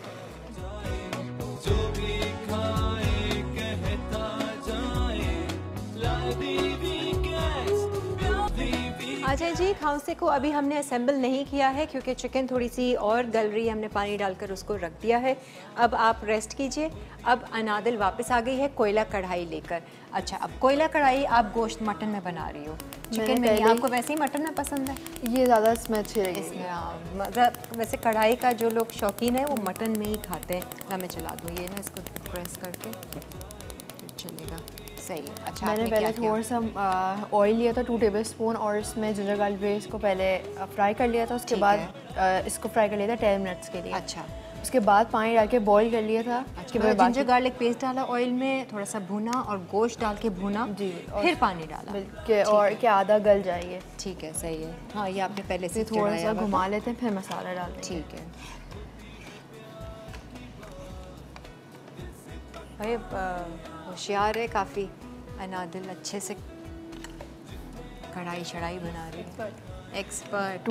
अच्छा जी। खाउसे को अभी हमने असेंबल नहीं किया है क्योंकि चिकन थोड़ी सी और गल रही है, हमने पानी डालकर उसको रख दिया है। अब आप रेस्ट कीजिए। अब अनादिल वापस आ गई है कोयला कढ़ाई लेकर। अच्छा, अब कोयला कढ़ाई आप गोश्त मटन में बना रही हो, चिकन में नहीं। आपको वैसे ही मटन में पसंद है? ये ज़्यादा इसमें अच्छी लगेगी। इसमें मतलब वैसे कढ़ाई का जो लोग शौकीन है वो मटन में ही खाते हैं। मैं चला दूँ ये ना, इसको प्रेस करके चलेगा। सही है। अच्छा, मैंने पहले थोड़ा सा ऑयल लिया था 2 टेबलस्पून और इसमें जिंजर गार्लिक पेस्ट को पहले फ्राई कर लिया था। उसके बाद इसको फ्राई कर लिया था 10 मिनट्स के लिए। अच्छा, उसके बाद पानी डाल के बॉईल कर लिया था। उसके बाद जिंजर गार्लिक पेस्ट डाला ऑयल में, थोड़ा सा भुना और गोश्त डाल के भुना जी, फिर पानी डाला और क्या आधा गल जाइए। ठीक है, सही है। हाँ, ये आपने पहले से थोड़ा सा घुमा लेते हैं, फिर मसाला डालते हैं। ठीक है। भाई होशियार है काफ़ी अनादिल, अच्छे से कढ़ाई शढ़ाई बना रही है, एक्सपर्ट।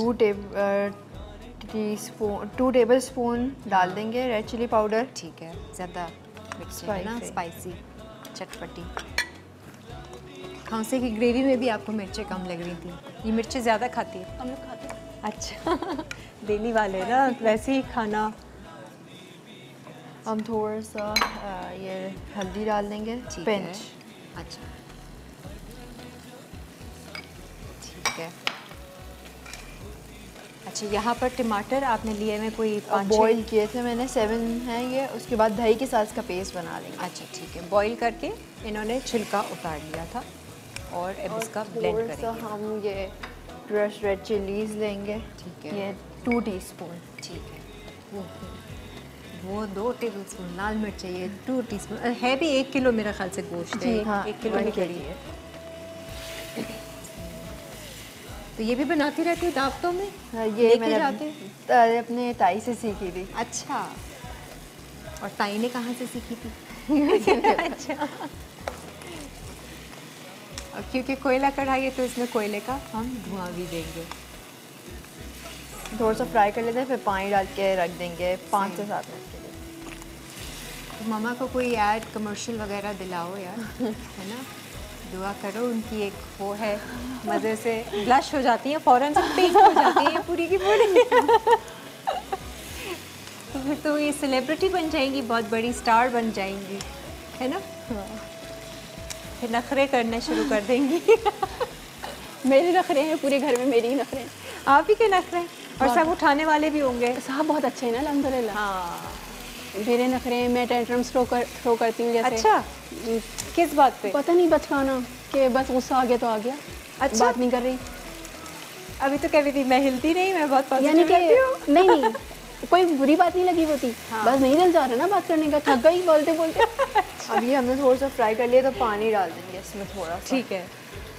2 टेबल स्पून डाल देंगे रेड चिली पाउडर। ठीक है, ज़्यादा मिर्ची है ना, स्पाइसी चटपटी। खौसे की ग्रेवी में भी आपको मिर्चें कम लग रही थी, ये मिर्चें ज़्यादा खाती है? हम लोग खाते हैं। अच्छा दिल्ली वाले ना वैसे ही खाना। हम थोड़ा सा ये हल्दी डाल देंगे, पिंच। अच्छा ठीक है। अच्छा यहाँ पर टमाटर आपने लिए में कोई 5-6 बॉईल किए थे मैंने, 7 हैं ये। उसके बाद दही के साथ इसका पेस्ट बना लेंगे। अच्छा ठीक है, बॉईल करके इन्होंने छिलका उतार लिया था और अब इसका ब्लेंड करेंगे। हम ये क्रश रेड चिलीज लेंगे। ठीक है, ये 2 टीस्पून। ठीक है, वो 2 टेबलस्पून लाल मिर्च चाहिए, 2 टीस्पून है भी 1 किलो मेरा ख्याल से गोश्त है। हाँ, 1 किलो की करी है। तो ये भी बनाती रहती है दावतों में? ये मैंने अपने ताई से सीखी थी। अच्छा, और ताई ने कहाँ से सीखी थी? अच्छा, और क्योंकि कोयला कढ़ाई है तो इसमें कोयले का हम धुआं भी देंगे। थोड़ा सा फ्राई कर लेते हैं, फिर पानी डाल के रख देंगे 5 से 7 मिनट के लिए। तो मामा को कोई ऐड कमर्शियल वगैरह दिलाओ यार, है ना, दुआ करो। उनकी एक वो है, मज़े से ब्लश हो जाती हैं, फ़ौरन से पिंक हो जाती हैं पूरी की पूरी। तो फिर तो ये सेलिब्रिटी बन जाएंगी, बहुत बड़ी स्टार बन जाएंगी, है ना। फिर नखरे करने शुरू कर देंगी। मेरे नखरे हैं, पूरे घर में मेरे ही नखरे हैं। आप ही के नखरे हैं, और सब उठाने वाले भी होंगे। साहब बहुत अच्छे हैं ना अल्हम्दुलिल्लाह। हाँ, मेरे नखरे हैं, मैं टेंट्रम्स थ्रो करती हूँ जैसे। अच्छा, किस बात पे? पता नहीं, बचकाना कि बस गुस्सा आ गया तो आ गया। अच्छा, बात नहीं कर रही। अभी तो कह रही थी मैं हिलती नहीं, मैं बहुत यानी पॉजिटिव रहती हूँ। कि नहीं कोई बुरी बात नहीं लगी होती। हाँ। बस नहीं दिल जा रहा ना बात करने का, थक गई बोलते बोलते। अब ये हमने थोड़ा सा फ्राई कर लिया तो पानी डाल देंगे इसमें थोड़ा सा। ठीक है,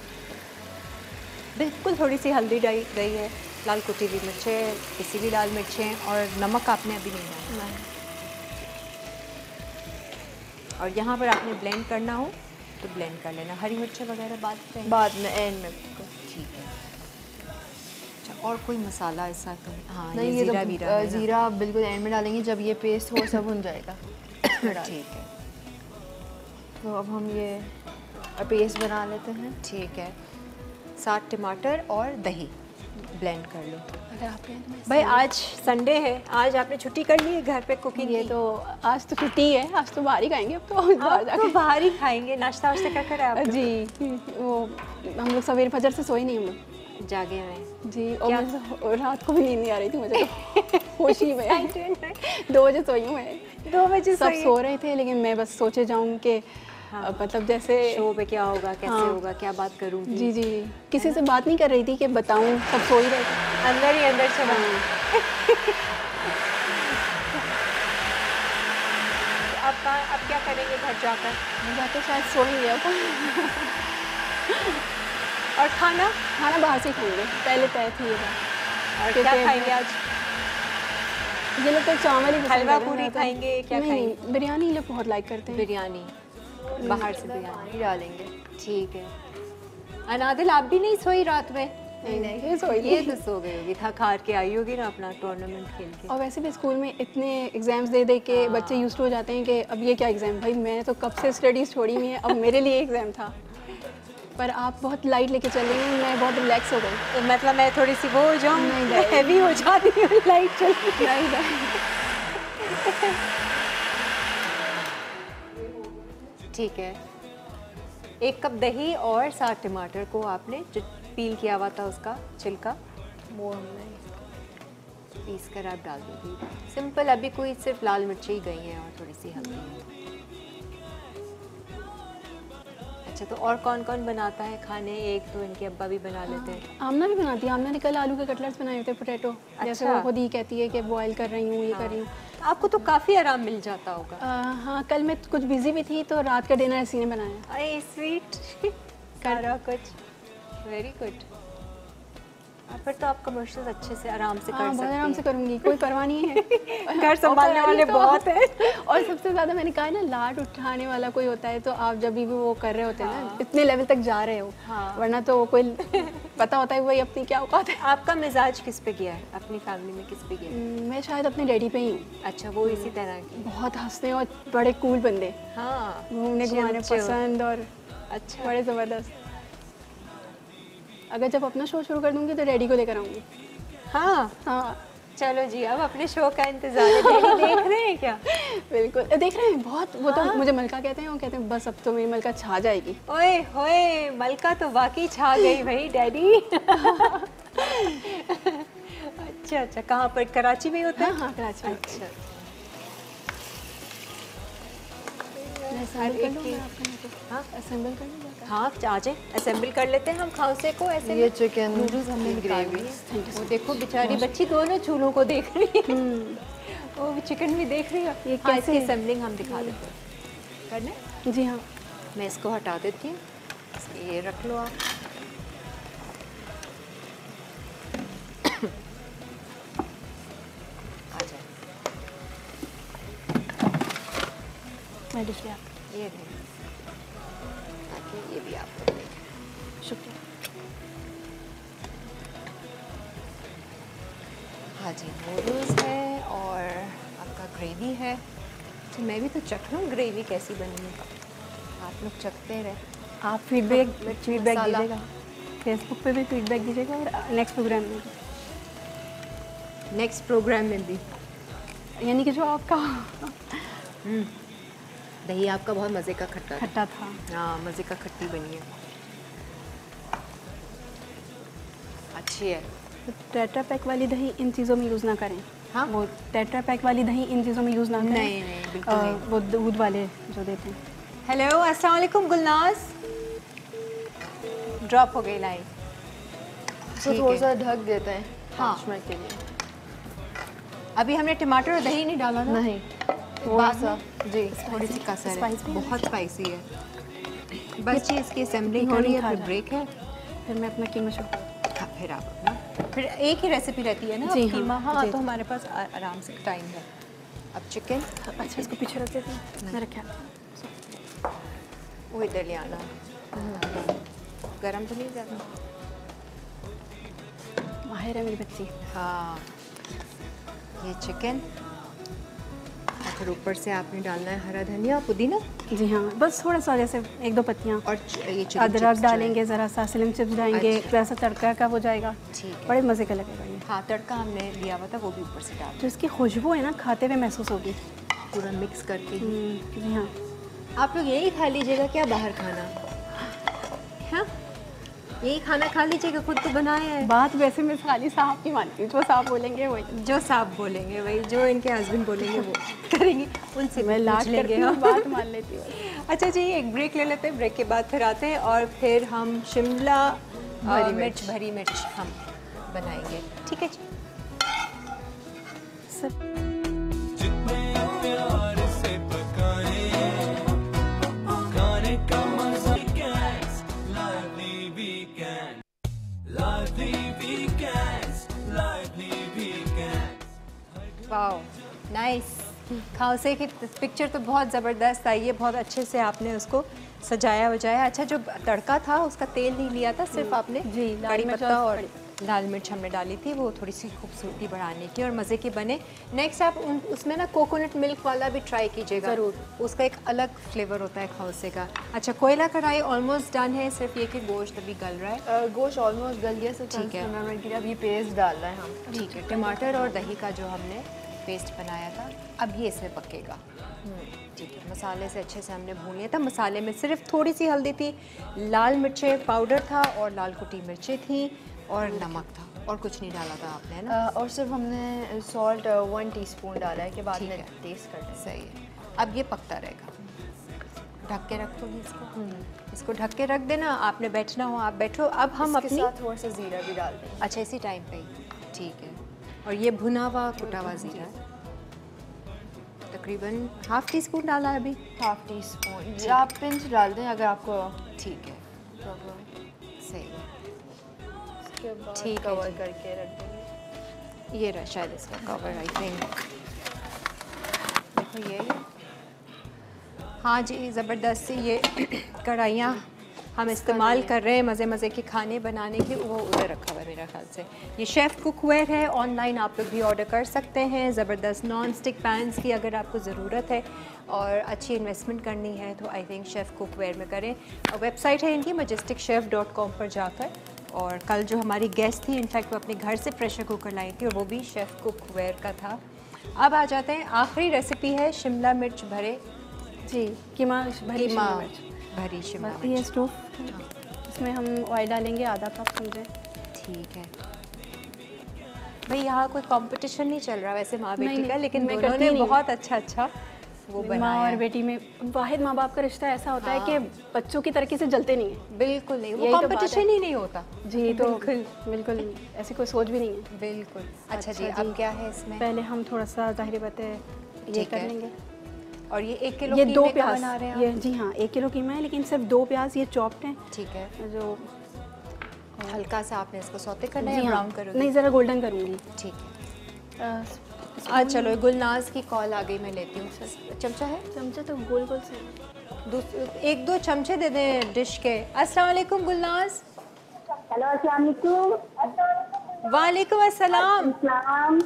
बिल्कुल थोड़ी सी हल्दी डाली गई है, लाल कुटी हुई मिर्चें, पिसी हुई लाल मिर्चें, और नमक आपने अभी नहीं डाला। और यहाँ पर आपने ब्लेंड करना हो तो ब्लेंड कर लेना, हरी मिर्चें वगैरह बाद में एंड में। ठीक है। अच्छा, और कोई मसाला ऐसा तो हाँ, नहीं, ये जीरा तो वीरा है ना? जीरा बिल्कुल एंड में डालेंगे जब ये पेस्ट हो सब भुन जाएगा। ठीक है, तो अब हम ये पेस्ट बना लेते हैं। ठीक है। 7 टमाटर और दही ब्लेंड कर लो। अगर आपने भाई आज संडे है, आज आपने छुट्टी कर ली है घर पे कुकिंग ये की? तो आज तो छुट्टी है, आज तो बाहर ही खाएंगे अब तो। बाहर तो बाहर ही खाएंगे, नाश्ता वाश्ता क्या करें आप? जी, वो हम लोग सवेरे फजर से सोए नहीं, हम लोग जागे हुए जी। और और रात को भी नींद नहीं आ रही थी मुझे, तो होश ही में 2 बजे सोई हूँ मैं। 2 बजे सब सो रहे थे, लेकिन मैं बस सोचे जाऊँ कि मतलब जैसे शो पे क्या होगा, कैसे होगा, क्या बात करूँगी। जी जी, किसी से बात नहीं कर रही थी कि बताऊँ, सब सो ही रहे थे अंदर ही अंदर चला। अब क्या करेंगे घर जाकर? जाते शायद सो ही गया था। और खाना बाहर से खाएंगे, पहले तय थी ये बात। और क्या खाएंगे आज? ये लोग तो चावल ही हलवा पूरी खाएंगे, क्या खाएंगे? बिरयानी ये लोग बहुत लाइक करते हैं। बिरयानी, बाहर से बिरयानी डालेंगे। ठीक है। अनादिल आप भी नहीं सोई रात में? नहीं सोई ये तो सो गई होगी, थक हार के आई होगी ना अपना टूर्नामेंट खेल के। और वैसे भी स्कूल में इतने एग्जाम्स दे के बच्चे यूज्ड हो जाते हैं कि अब ये क्या एग्ज़ाम, भाई मैंने तो कब से स्टडीज़ छोड़ी हुई है, अब मेरे लिए एग्ज़ाम था। पर आप बहुत लाइट लेके चल रही हैं, मैं बहुत रिलैक्स हो गई। तो मतलब मैं थोड़ी सी वो हो जाऊँ, हैवी हो जाती हूँ लाइट चल नहीं। ठीक है। 1 कप दही और 7 टमाटर को आपने जो पील किया हुआ था उसका छिलका, वो हमने पीस कर आप डाल दोगी। सिंपल, अभी कोई सिर्फ लाल मिर्ची ही गई हैं और थोड़ी सी हल्दी। अच्छा, तो और कौन कौन बनाता है खाने? एक तो इनके अब्बा भी बना लेते हैं। आमना भी बनाती है, आमना ने कल आलू के कटलेट्स बनाए थे, पोटैटो। जैसे वो खुद ही कहती है कि बॉयल कर रही हूँ, ये कर रही हूँ। आपको तो काफ़ी आराम मिल जाता होगा। हाँ, कल मैं कुछ बिजी भी थी तो रात का डिनर इसी ने बनाया। अरे स्वीट, सारा कुछ वेरी गुड। फिर तो आप कमर्शियल अच्छे से आराम से कर सकती हैं। बहुत आराम से करूँगी, कोई परवाह नहीं है। घर संभालने वाले बहुत हैं। और सबसे ज़्यादा मैंने कहा ना, लाड उठाने वाला कोई होता है तो आप जब भी वो कर रहे होते हैं ना, इतने लेवल तक जा रहे हो, वरना तो कोई पता होता है वही अपनी क्या औकात है। आपका मिजाज किस पे गया है, अपनी फैमिली में किस पे गया है? मैं शायद अपने डैडी पे ही हूँ। अच्छा, वो इसी तरह की बहुत हंसते और बड़े कूल बंदे, हाँ, घूमने घुमाने पसंद और अच्छा, बड़े ज़बरदस्त। अगर जब अपना शो शुरू कर दूँगी तो डैडी को लेकर आऊँगी। हाँ हाँ चलो जी, अब अपने शो का इंतजार है। डैडी देख रहे हैं क्या? बिल्कुल देख रहे हैं, बहुत। वो तो मुझे मलका कहते हैं, वो कहते हैं बस अब तो मेरी मलका छा जाएगी। ओए होए, मलका तो वाकई छा गई भाई डैडी। अच्छा अच्छा, कहाँ पर? कराची में होता है? हाँ कराची में। अच्छा, हाँ असेंबल कर लिया। हाँ आ जाए, असेंबल कर लेते हैं हम खाउसे को। ऐसे ये चिकन नूडल्स हमने ग्रेवी। वो देखो बेचारी बच्ची दोनों चूल्हों को देख रही है। वो भी चिकन भी देख रही है। ये हाँ, कैसे इसकी असेंबलिंग हम दिखा देते हैं। करना? जी हाँ। मैं इसको हटा देती हूँ, ये रख लो आप। आ जाए, मैं डिश लिया। ये दें, ताकि ये भी आपको देखें। शुक्रिया। हाँ जी, नूडल्स है और आपका ग्रेवी है। तो मैं भी तो चख लूँ ग्रेवी कैसी बनी है। आप लोग चखते रहे। आप फीडबैक मसाला। दीजिएगा, फेसबुक पे भी फीडबैक दीजिएगा और नेक्स्ट प्रोग्राम में भी। नेक्स्ट प्रोग्राम में भी, यानी कि जो आपका दही आपका बहुत मज़े का खट्टा था। खट्टा था। हाँ, मज़े का खट्टी बनी है, अच्छी है। तो टेट्रा पैक वाली दही इन चीज़ों में यूज़ ना करें। हाँ, वो टेट्रा पैक वाली दही इन चीज़ों में यूज़ ना करें। नहीं नहीं बिल्कुल नहीं। वो दूध वाले जो देते हैं। हेलो, अस्सलाम वालेकुम गुलनाज। ड्रॉप हो गई लाइन। तो थोड़ा सा ढक देते हैं हाँ। 5 मिनट के लिए। अभी हमने टमाटर और दही नहीं डाला ना? नहीं, थोड़ा बाद सा जी। थोड़ी सी कसर है, स्पाइसी है। बहुत स्पाइसी है। बस ये इसकी असेंबलिंग हो रही है, फिर ब्रेक है। फिर मैं अपना कीमा शुरू। हाँ, फिर आप अपना, फिर एक ही रेसिपी रहती है ना जी अब हाँ, कीमा। हाँ जी। तो हमारे पास आराम से टाइम है। अब चिकन, अच्छा इसको पीछे रख देती हूँ, मैं रखा। वो इधर ले आना। गरम तो नहीं ज़्यादा? माहिर है मेरी बच्ची। हाँ, ये चिकन और फिर ऊपर से आपने डालना है हरा धनिया, पुदीना जी हाँ, बस थोड़ा सा, जैसे 1-2 पत्तियाँ। और ये चिली अदरक चिप्स डालेंगे, ज़रा सा स्लिम चिप्स डालेंगे, अच्छा। वैसा तड़का का हो जाएगा। ठीक है। बड़े मज़े का लगेगा ये। हाँ, तड़का हमने लिया हुआ था, वो भी ऊपर से डाल जो इसकी खुशबू है ना, खाते हुए महसूस होगी। पूरा मिक्स करके ही। जी हाँ। आप लोग यही खा लीजिएगा क्या बाहर खाना? हाँ, यही खाना खा लीजिएगा, खुद तो बनाए हैं। बात वैसे मैं खाली साहब की मानती हूँ, जो साहब बोलेंगे वही। जो साहब बोलेंगे वही, जो इनके हस्बैंड बोलेंगे वो करेंगे, उनसे मैं लाड पूछ लेंगे करके हम। बात मान लेती हूँ। अच्छा जी, एक ब्रेक ले लेते हैं, ब्रेक के बाद फिर आते हैं और फिर हम शिमला मिर्च भरी मिर्च हम बनाएंगे। ठीक है जी। Wow, nice. खाउसे की पिक्चर तो बहुत ज़बरदस्त आई है, बहुत अच्छे से आपने उसको सजाया वजाया। अच्छा, जो तड़का था उसका तेल नहीं लिया था, सिर्फ आपने जी, लाल कड़ी मिर्च पत्ता और और लाल मिर्च हमने डाली थी, वो थोड़ी सी खूबसूरती बढ़ाने की और मज़े के बने। नेक्स्ट आप उसमें ना कोकोनट मिल्क वाला भी ट्राई कीजिएगा, ज़रूर। उसका एक अलग फ्लेवर होता है खाउसे का। अच्छा, कोयला कढ़ाई ऑलमोस्ट डन है, सिर्फ ये कि गोश्त अभी गल रहा है। गोश्त ऑलमोस्ट गल गया, सिर्फ ठीक है। 15 मिनट के लिए। अब ये पेस्ट डाल रहे हैं हम। ठीक है, टमाटर और दही का जो हमने पेस्ट बनाया था, अब ये इसमें पकेगा। ठीक है, मसाले से अच्छे से हमने भून लिया था। मसाले में सिर्फ थोड़ी सी हल्दी थी, लाल मिर्चें पाउडर था और लाल कुटी मिर्चें थी और नमक था, और कुछ नहीं डाला था आपने, है ना? और सिर्फ हमने सॉल्ट 1 टीस्पून डाला है, कि बाद ठीक में है। टेस्ट कर लें। सही है। अब ये पकता रहेगा, ढक के रखोगी इसको। इसको ढक के रख देना, आपने बैठना हो आप बैठो। अब हम इसके अपनी, साथ थोड़ा सा ज़ीरा भी डाल दें। अच्छा इसी टाइम पे ही, ठीक है। और ये भुना हुआ कुटा हुआ ज़ीरा है, तकरीबन ½ टीस्पून डाला है अभी। ½ टीस्पून, या आप पिंच डाल दें अगर आपको ठीक है, प्रॉब्लम। सही है। उसके बाद ठीक है कवर जी। करके रख देंगे। ये रहा शायद इसका कवर, आई थिंक। देखो ये हाँ जी, ज़बरदस्त सी ये कढ़ाइयाँ हम इस्तेमाल कर रहे हैं मज़े मज़े के खाने बनाने के। वो उधर रखा हुआ है मेरा ख्याल से। ये शेफ़ कुकवेयर है, ऑनलाइन आप लोग भी ऑर्डर कर सकते हैं। ज़बरदस्त नॉन स्टिक पैन्स की अगर आपको ज़रूरत है और अच्छी इन्वेस्टमेंट करनी है तो आई थिंक शेफ़ कुकवेयर में करें। वेबसाइट है इनकी majesticchef.com पर जाकर। और कल जो हमारी गेस्ट थी, इनफैक्ट वो अपने घर से प्रेशर कुकर लाई थी और वो भी शेफ़ कुकवेयर का था। अब आ जाते हैं, आखिरी रेसिपी है शिमला मिर्च भरे जी, कीमा भरी कीमा शिमला मिर्च। भरी शिमला बस ये मिर्च। स्टोव, इसमें हम ऑयल डालेंगे आधा कप समझे। ठीक है भाई, यहाँ कोई कंपटीशन नहीं चल रहा वैसे माँ बेटी नहीं, का, लेकिन मैं दोनों करती ने नहीं। बहुत अच्छा वो माँ बनाया और है। बेटी में वाहिद माँ बाप का रिश्ता ऐसा होता है कि बच्चों की तरक्की से जलते नहीं है। बिल्कुल नहीं, वो यही तो बात कंपटीशन है। ही नहीं होता। जी, तो बिल्कुल बिल्कुल ऐसी कोई सोच भी नहीं है। बिल्कुल। अच्छा जी, अब क्या है इसमें? पहले हम थोड़ा सा ज़ाहिर बात है ये ठीक कर है। लेंगे। और ये 1 किलो ये कीमे 2 का प्याज, बना रहे हैं ये आप? जी हाँ 1 किलो कीमा है, लेकिन सिर्फ 2 प्याज ये चॉप्ड हैं। ठीक है। जो हल्का सा आपने इसको सौते करना है जी या हाँ, ब्राउन करोगे? नहीं ज़रा गोल्डन करूँगी। ठीक है। आज चलो, गुलनाज की कॉल आ गई, मैं लेती हूँ। चमचा है? चमचा तो गोल गोल से 1-2 चमचे दे दें डिश के। अस्सलाम वालेकुम गुलनाज। हेलो, अस्सलाम वालेकुम। वालेकुम अस्सलाम। सलाम।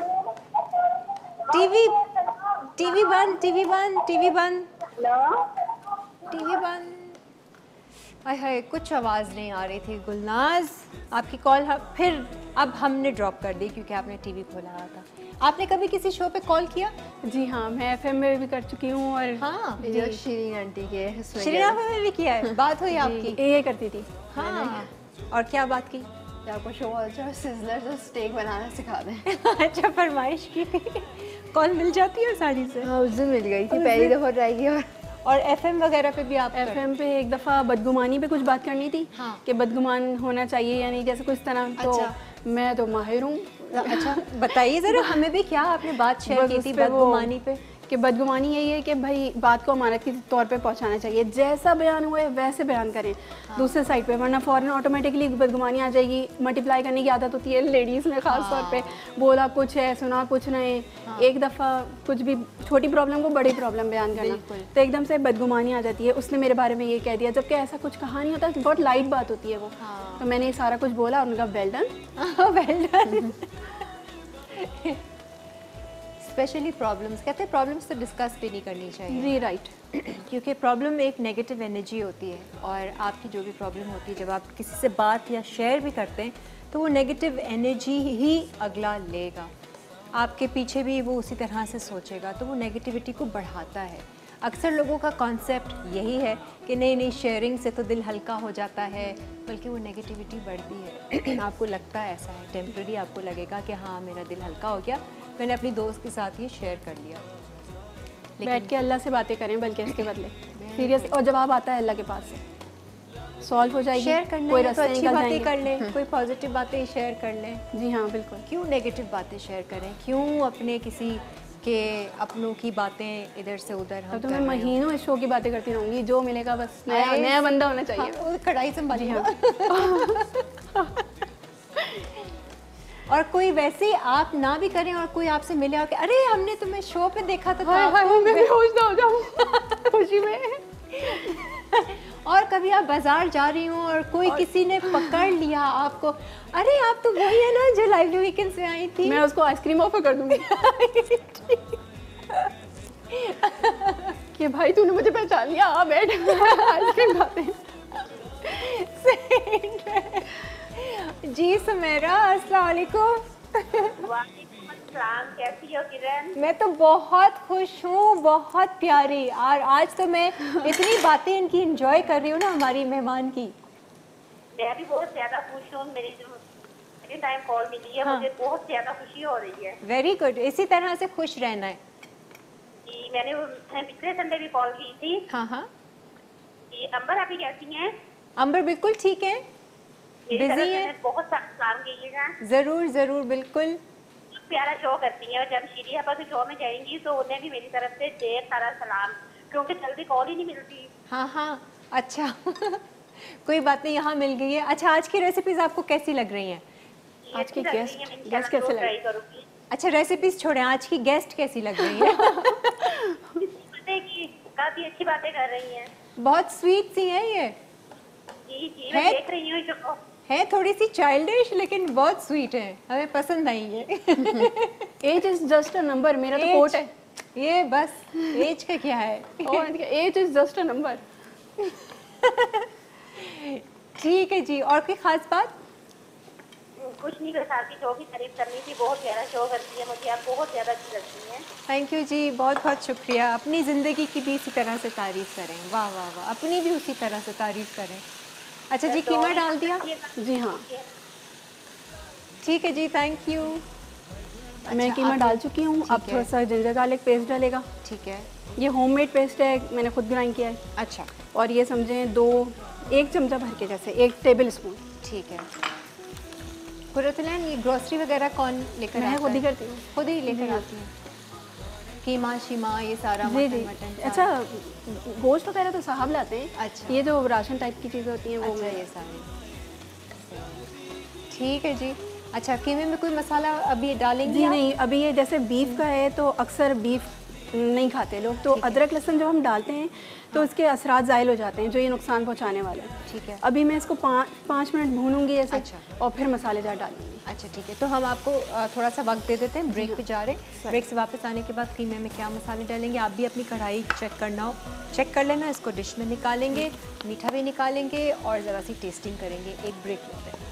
टीवी बंद, टीवी बंद, टीवी बंद, हेलो, टीवी बंद। हाय हाय, कुछ आवाज़ नहीं आ रही थी गुलनाज। आपकी कॉल फिर अब हमने ड्रॉप कर दी क्योंकि आपने टीवी खोला हुआ था। आपने कभी किसी शो पे कॉल किया? जी हाँ, मैं एफएम में भी कर चुकी हूँ और हाँ, जो शिरीन आंटी के उसमें श्रीना में भी किया है। बात हुई आपकी? ये करती थी। हाँ, और क्या बात की? आपको शो अच्छा सिजलर से स्टेक बनाना सिखा दें। अच्छा, फरमाइश की थी। कॉल मिल जाती है आसानी से? हाँ, उस दिन मिल गई थी, पहली दफ़ा ट्राई किया। और एफएम वगैरह पे भी आप एफएम पे एक दफ़ा बदगुमानी पे कुछ बात करनी थी। हाँ। कि बदगुमान होना चाहिए या नहीं, जैसे कुछ तरह। तो अच्छा। मैं तो माहिर हूँ। अच्छा, बताइए ज़रा हमें भी, क्या आपने बात शेयर की बस थी उस पे वो- बदगुमानी पे? कि बदगुमानी यही है कि भाई बात को अमानत के तौर पे पहुंचाना चाहिए, जैसा बयान हुआ है वैसे बयान करें दूसरे साइड पे, वरना फ़ौरन ऑटोमेटिकली बदगुमानी आ जाएगी। मल्टीप्लाई करने की आदत होती है लेडीज़ में ख़ास तौर पे। बोला कुछ है, सुना कुछ नहीं। एक दफ़ा कुछ भी छोटी प्रॉब्लम को बड़ी प्रॉब्लम बयान करना, तो एकदम से बदगुमानी आ जाती है। उसने मेरे बारे में ये कह दिया, जबकि ऐसा कुछ कहा नहीं होता, बहुत लाइट बात होती है वो। तो मैंने ये सारा कुछ बोला और उनका well done. Well done. Specially problems, कहते हैं प्रॉब्लम्स तो डिस्कस भी नहीं करनी चाहिए। जी राइट। क्योंकि प्रॉब्लम एक नेगेटिव एनर्जी होती है और आपकी जो भी प्रॉब्लम होती है, जब आप किसी से बात या शेयर भी करते हैं तो वो नेगेटिव एनर्जी ही अगला लेगा। आपके पीछे भी वो उसी तरह से सोचेगा, तो वो नेगेटिविटी को बढ़ाता है। अक्सर लोगों का कॉन्सेप्ट यही है कि नहीं शेयरिंग से तो दिल हल्का हो जाता है, बल्कि वो नेगेटिविटी बढ़ती है। आपको लगता है ऐसा है, टेम्प्रेरी आपको लगेगा कि हाँ मेरा दिल हल्का हो गया, मैंने अपनी दोस्त के साथ ये शेयर कर लिया। बैठ के अल्लाह से बातें करें बल्कि इसके बदले सीरियस, और जवाब आता है अल्लाह के पास से, सॉल्व हो जाएगी। शेयर करना कोई है तो रास्ते अच्छी निकल बातें जाएंगे। कर लें, कोई पॉजिटिव बातें शेयर कर लें। जी हाँ बिल्कुल। क्यों नेगेटिव बातें शेयर करें? क्यों अपने किसी के अपनों की बातें इधर से उधर हम अब तो कर मैं रहे हो? महीनों इस शो की बातें करती रहूँगी, जो मिलेगा बस नया बंदा होना चाहिए। हाँ, वो कढ़ाई संभाली है। और कोई वैसे ही आप ना भी करें और कोई आपसे मिले और कि अरे हमने तुम्हें शो पे देखा था, मैं बेहोश ना हो जाऊँ खुशी में। और कभी आप बाजार जा रही हो और कोई किसी ने पकड़ लिया आपको, अरे आप तो वही है ना जो लाइवली वीकेंड से आई थी। मैं उसको आइसक्रीम ऑफर कर दूंगी कि भाई तूने मुझे पहचान लिया, आ बैठ आइसक्रीम खाते हैं। जी सुमेरा, अस्सलाम वालेकुम। वालेकुम अस्सलाम, कैसी हो किरण? मैं तो बहुत खुश हूँ, बहुत प्यारी। और आज तो मैं इतनी बातें इनकी एंजॉय कर रही हूँ ना, हमारी मेहमान की। मैं भी बहुत ज्यादा खुश हूँ, मेरी जो सेकंड टाइम कॉल मिली है, हाँ। मुझे बहुत ज्यादा खुशी हो रही है। वेरी गुड, इसी तरह से खुश रहना है। कि मैंने पिछले संडे भी कॉल की थी। हाँ हाँ। कि अंबर अभी कैसी हैं? अंबर बिल्कुल ठीक है, मेरी तरफ बिजी से है। बहुत सारा सलाम कीजिएगा। जरूर जरूर, बिल्कुल। प्यारा शो करती हैं और जब शीरी आपा के शो में जाएंगी तो उन्हें भी मेरी तरफ से ढेर सारा सलाम, क्योंकि जल्दी कॉल ही नहीं मिलती। हाँ हाँ, अच्छा। कोई बात नहीं, यहाँ मिल गई है। अच्छा, आज की रेसिपीज आपको कैसी लग रही हैं? आज की गेस्ट कैसे ट्राई लगे? करूंगी। अच्छा रेसिपीज छोड़ें, आज की गेस्ट कैसी लग रही है? कि काफी अच्छी बातें कर रही हैं। बहुत स्वीट सी है ये, जी जी मैं है? देख रही हूँ इसको। है थोड़ी सी चाइल्डिश लेकिन बहुत स्वीट है, हमें पसंद आई है। Age is just a number, मेरा तो कोट है। ये बस एज का क्या है? Age is just a number. ठीक है जी, और कोई खास बात? कुछ नहीं कर सकती, शो की तारीफ करनी थी, बहुत प्यारा शो करती है, मुझे आप बहुत ज़्यादा अच्छी लगती हैं। थैंक यू जी, बहुत बहुत शुक्रिया। अपनी ज़िंदगी की भी इसी तरह से तारीफ़ करें। वाह वाह वाह, अपनी भी उसी तरह से तारीफ़ करें। अच्छा जी, कीमा डाल दिया? जी हाँ, ठीक है जी, थैंक यू। मैं कीमा डाल चुकी हूँ। अब थोड़ा सा जिंजर गार्लिक पेस्ट डालेगा। ठीक है। ये होममेड पेस्ट है, मैंने खुद ग्राइंड किया है। अच्छा, और ये समझें एक चमचा भर के, जैसे 1 टेबल स्पून। ठीक है। कुरतुलैन, ये ग्रोसरी वगैरह कौन लेकर आता है? मैं खुद ही करती हूँ। खुद ही लेकर आती हूँ? कीमा शीमा ये सारा जी जी। मटन अच्छा, गोश्त वगैरह तो साहब लाते हैं। अच्छा, ये जो राशन टाइप की चीज़ें होती हैं वो अच्छा, मैं ये सारी। ठीक है जी। अच्छा, कीमे में कोई मसाला अभी डालेंगे? जी नहीं, अभी ये जैसे बीफ का है तो अक्सर बीफ नहीं खाते लोग, तो अदरक लहसुन जब हम डालते हैं तो उसके असरात ज़ायल हो जाते हैं, जो ये नुकसान पहुंचाने वाले हैं। ठीक है। अभी मैं इसको 5 मिनट भूनूंगी ऐसे। अच्छा। और फिर मसालेदार डालूंगी। अच्छा ठीक है, तो हम आपको थोड़ा सा वक्त दे देते हैं, ब्रेक पे जा रहे हैं। ब्रेक से वापस आने के बाद कीमे में क्या मसाले डालेंगे, आप भी अपनी कढ़ाई चेक कर लेना। इसको डिश में निकालेंगे, मीठा भी निकालेंगे और ज़रा सी टेस्टिंग करेंगे। एक ब्रेक लेते हैं।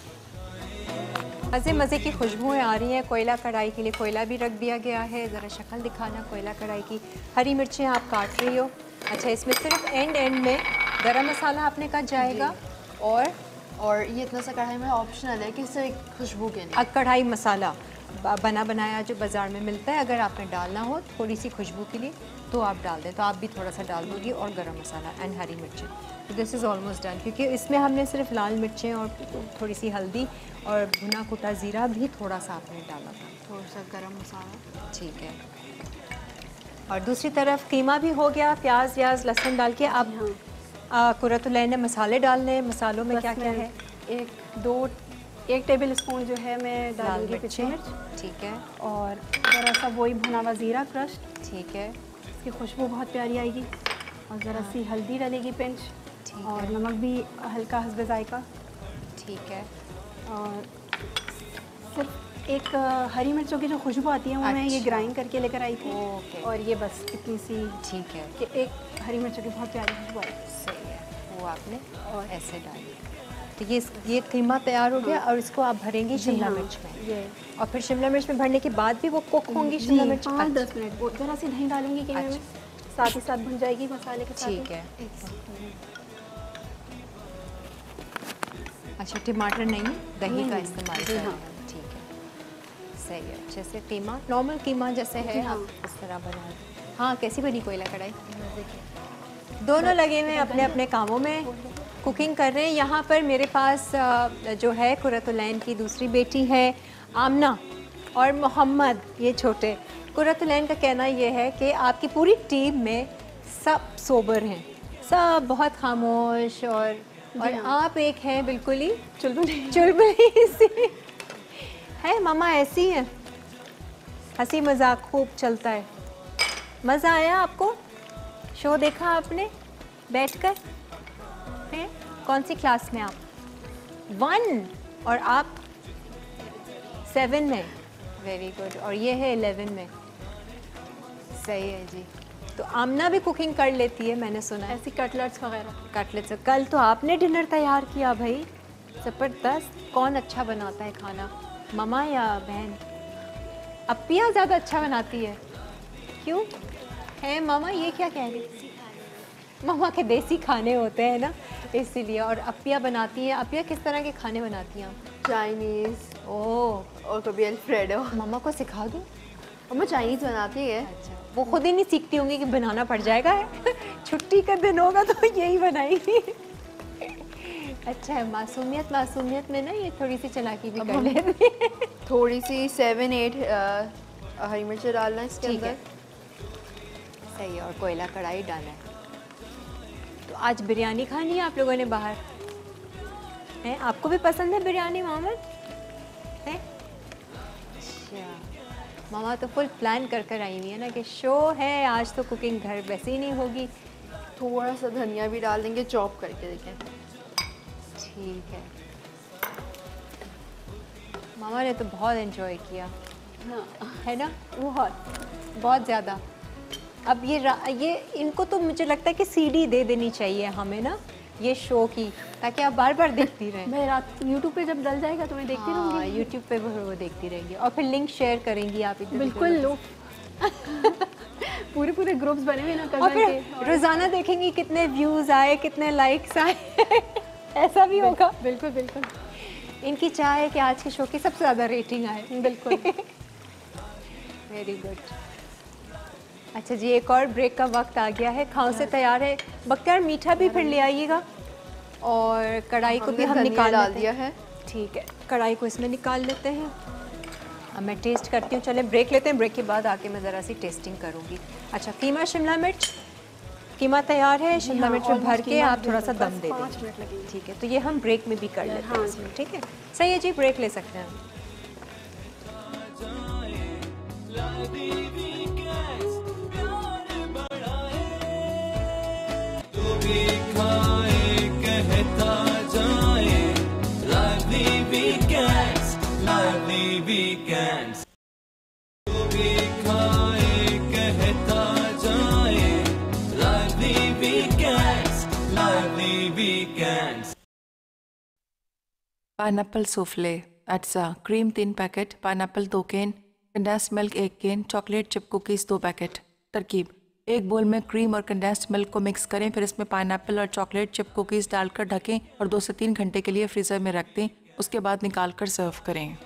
मज़े मज़े की खुशबुएँ आ रही हैं। कोयला कढ़ाई के लिए कोयला भी रख दिया गया है। ज़रा शक्ल दिखाना कोयला कढ़ाई की। हरी मिर्चें आप काट रही हो। अच्छा, इसमें सिर्फ एंड में गरम मसाला आपने कहा जाएगा और ये इतना सा कढ़ाई में ऑप्शनल है कि इससे खुशबू के लिए। कढ़ाई मसाला बना बनाया जो बाज़ार में मिलता है, अगर आपने डालना हो थोड़ी सी खुशबू के लिए तो आप डाल दें, तो आप भी थोड़ा सा डाल दोगी। और गरम मसाला एंड हरी मिर्चें। तो दिस इज़ ऑलमोस्ट डन, क्योंकि इसमें हमने सिर्फ लाल मिर्चें और थोड़ी सी हल्दी और भुना कुटा ज़ीरा भी थोड़ा सा आपने डाला था, थोड़ा सा गरम मसाला। ठीक है। और दूसरी तरफ कीमा भी हो गया, प्याज व्याज लहसुन डाल के। अब कुरतुलैन ने मसाले डालने हैं। मसालों में क्या क्या है? 1 टेबल स्पून जो है मैं लाल डालूंगी पिची मिर्च। ठीक है। और ज़रा सा वही भुना हुआ ज़ीरा क्रश्ड। ठीक है। इसकी खुशबू बहुत प्यारी आएगी। और ज़रा सी हल्दी डालेगी पिंच। ठीक और है। नमक भी हल्का हस्बे जायका। ठीक है। और सिर्फ एक हरी मिर्चों की जो खुशबू आती है वो मैं ये अच्छा। ग्राइंड करके लेकर आई थी। ओके। और ये बस इतनी सी ठीक है, कि एक हरी मिर्चों की बहुत प्यारी खुशबू आई। सही है। वो आपने और ऐसे डाली। तो ये कीमा तैयार हो गया। और इसको आप भरेंगी शिमला मिर्च में। ये और फिर शिमला मिर्च में भरने के बाद भी वो कुक होंगी शिमला मिर्च? 5-10 मिनट वो ज़रा सी दही डालूंगी कीमे में, साथ ही साथ भुन जाएगी मसाले के साथ। ठीक है। अच्छा, टमाटर नहीं, दही का इस्तेमाल कर रहे हैं। ठीक है, सही है। अच्छे से कीमा, नॉर्मल कीमा जैसे है आप इस तरह बना। हाँ, कैसी बनी कोयला कढ़ाई? दोनों लगे हुए अपने अपने कामों में, कुकिंग कर रहे हैं। यहाँ पर मेरे पास जो है कुरतुलैन की दूसरी बेटी है आमना और मोहम्मद, ये छोटे। कुरतुलैन का कहना ये है कि आपकी पूरी टीम में सब सोबर हैं, सब बहुत खामोश, और आप एक हैं बिल्कुल ही चुलबुली सी है। मामा ऐसी हैं, हंसी मजाक खूब चलता है। मज़ा आया आपको? शो देखा आपने बैठकर? हैं? कौन सी क्लास में आप? 1 और आप 7 में। Very good. और ये है 11 में। सही है जी। तो आमना भी कुकिंग कर लेती है, मैंने सुना है। ऐसी कटलेट्स वगैरह। कटलेट्स। कल तो आपने डिनर तैयार किया भाई, ज़बरदस्त। कौन अच्छा बनाता है खाना, ममा या बहन? अप्पिया ज़्यादा अच्छा बनाती है। क्यों है मामा? ये क्या कह रही है? मामा के देसी खाने होते हैं ना, इसीलिए। और अप्पिया बनाती हैं। अप्पिया किस तरह के खाने बनाती हैं आप? चाइनीज़ ओह, और कभी अल्फ्रेडो। मामा को सिखा दूँ? और मैं चाइनीज़ बनाती है। अच्छा, वो खुद ही नहीं सीखती होंगी कि बनाना पड़ जाएगा। छुट्टी का दिन होगा तो यही बनाएगी। अच्छा है, मासूमियत में ना ये थोड़ी सी चालाकी भी कर लेती है। थोड़ी सी 7-8 हरी मिर्चें डालना इसके ठीक है, अंदर। सही है। और कोयला कढ़ाई डालना है। तो आज बिरयानी खानी है आप लोगों ने बाहर? हैं? आपको भी पसंद है बिरयानी मोहम्मद? अच्छा, मामा तो फुल प्लान कर कर आई हुई है ना कि शो है आज, तो कुकिंग घर वैसे ही नहीं होगी। थोड़ा सा धनिया भी डाल देंगे चॉप करके, देखें। ठीक है, मामा ने तो बहुत एंजॉय किया। हाँ है ना, बहुत ज़्यादा। अब ये इनको तो मुझे लगता है कि सीडी दे देनी चाहिए हमें ना, ये शो की, ताकि आप बार बार देखती रहें। मैं रात यूट्यूब पे जब डल जाएगा तो मैं देखती रहूँगी। यूट्यूब पे वो देखती रहेंगी और फिर लिंक शेयर करेंगी आप इधर। बिल्कुल, लोग पूरे पूरे ग्रुप्स बने हुए ना और कज़न फिर के, रोज़ाना देखेंगी कितने व्यूज़ आए, कितने लाइक्स आए। ऐसा भी होगा। बिल्कुल बिल्कुल। इनकी चाह है कि आज के शो की सबसे ज़्यादा रेटिंग आए। बिल्कुल। Very good. अच्छा जी, एक और ब्रेक का वक्त आ गया है। खाओसे तैयार है। बख्तियार मीठा भी फिर ले आइएगा, और कढ़ाई को भी हम निकाल डाल दिया है। ठीक है, कढ़ाई को इसमें निकाल लेते हैं। अब मैं टेस्ट करती हूँ। चलें ब्रेक लेते हैं, ब्रेक के बाद आके मैं ज़रा सी टेस्टिंग करूँगी। अच्छा, कीमा शिमला मिर्च, कीमा तैयार है। शिमला मिर्च में भर के आप थोड़ा सा दम दे दें। ठीक है, तो ये हम ब्रेक में भी कर लेते हैं इसमें। ठीक है, सही है जी, ब्रेक ले सकते हैं। पाइनएप्पल सूफले अज्जा, cream 3 packet, pineapple 2 can, condensed milk 1 can, chocolate chip cookies 2 packet. तरकीब: एक बोल में क्रीम और कंडेंस्ड मिल्क को मिक्स करें, फिर इसमें पाइनएप्पल और चॉकलेट चिप कुकीज़ डालकर ढकें और 2 से 3 घंटे के लिए फ्रीज़र में रख दें। उसके बाद निकाल कर सर्व करें।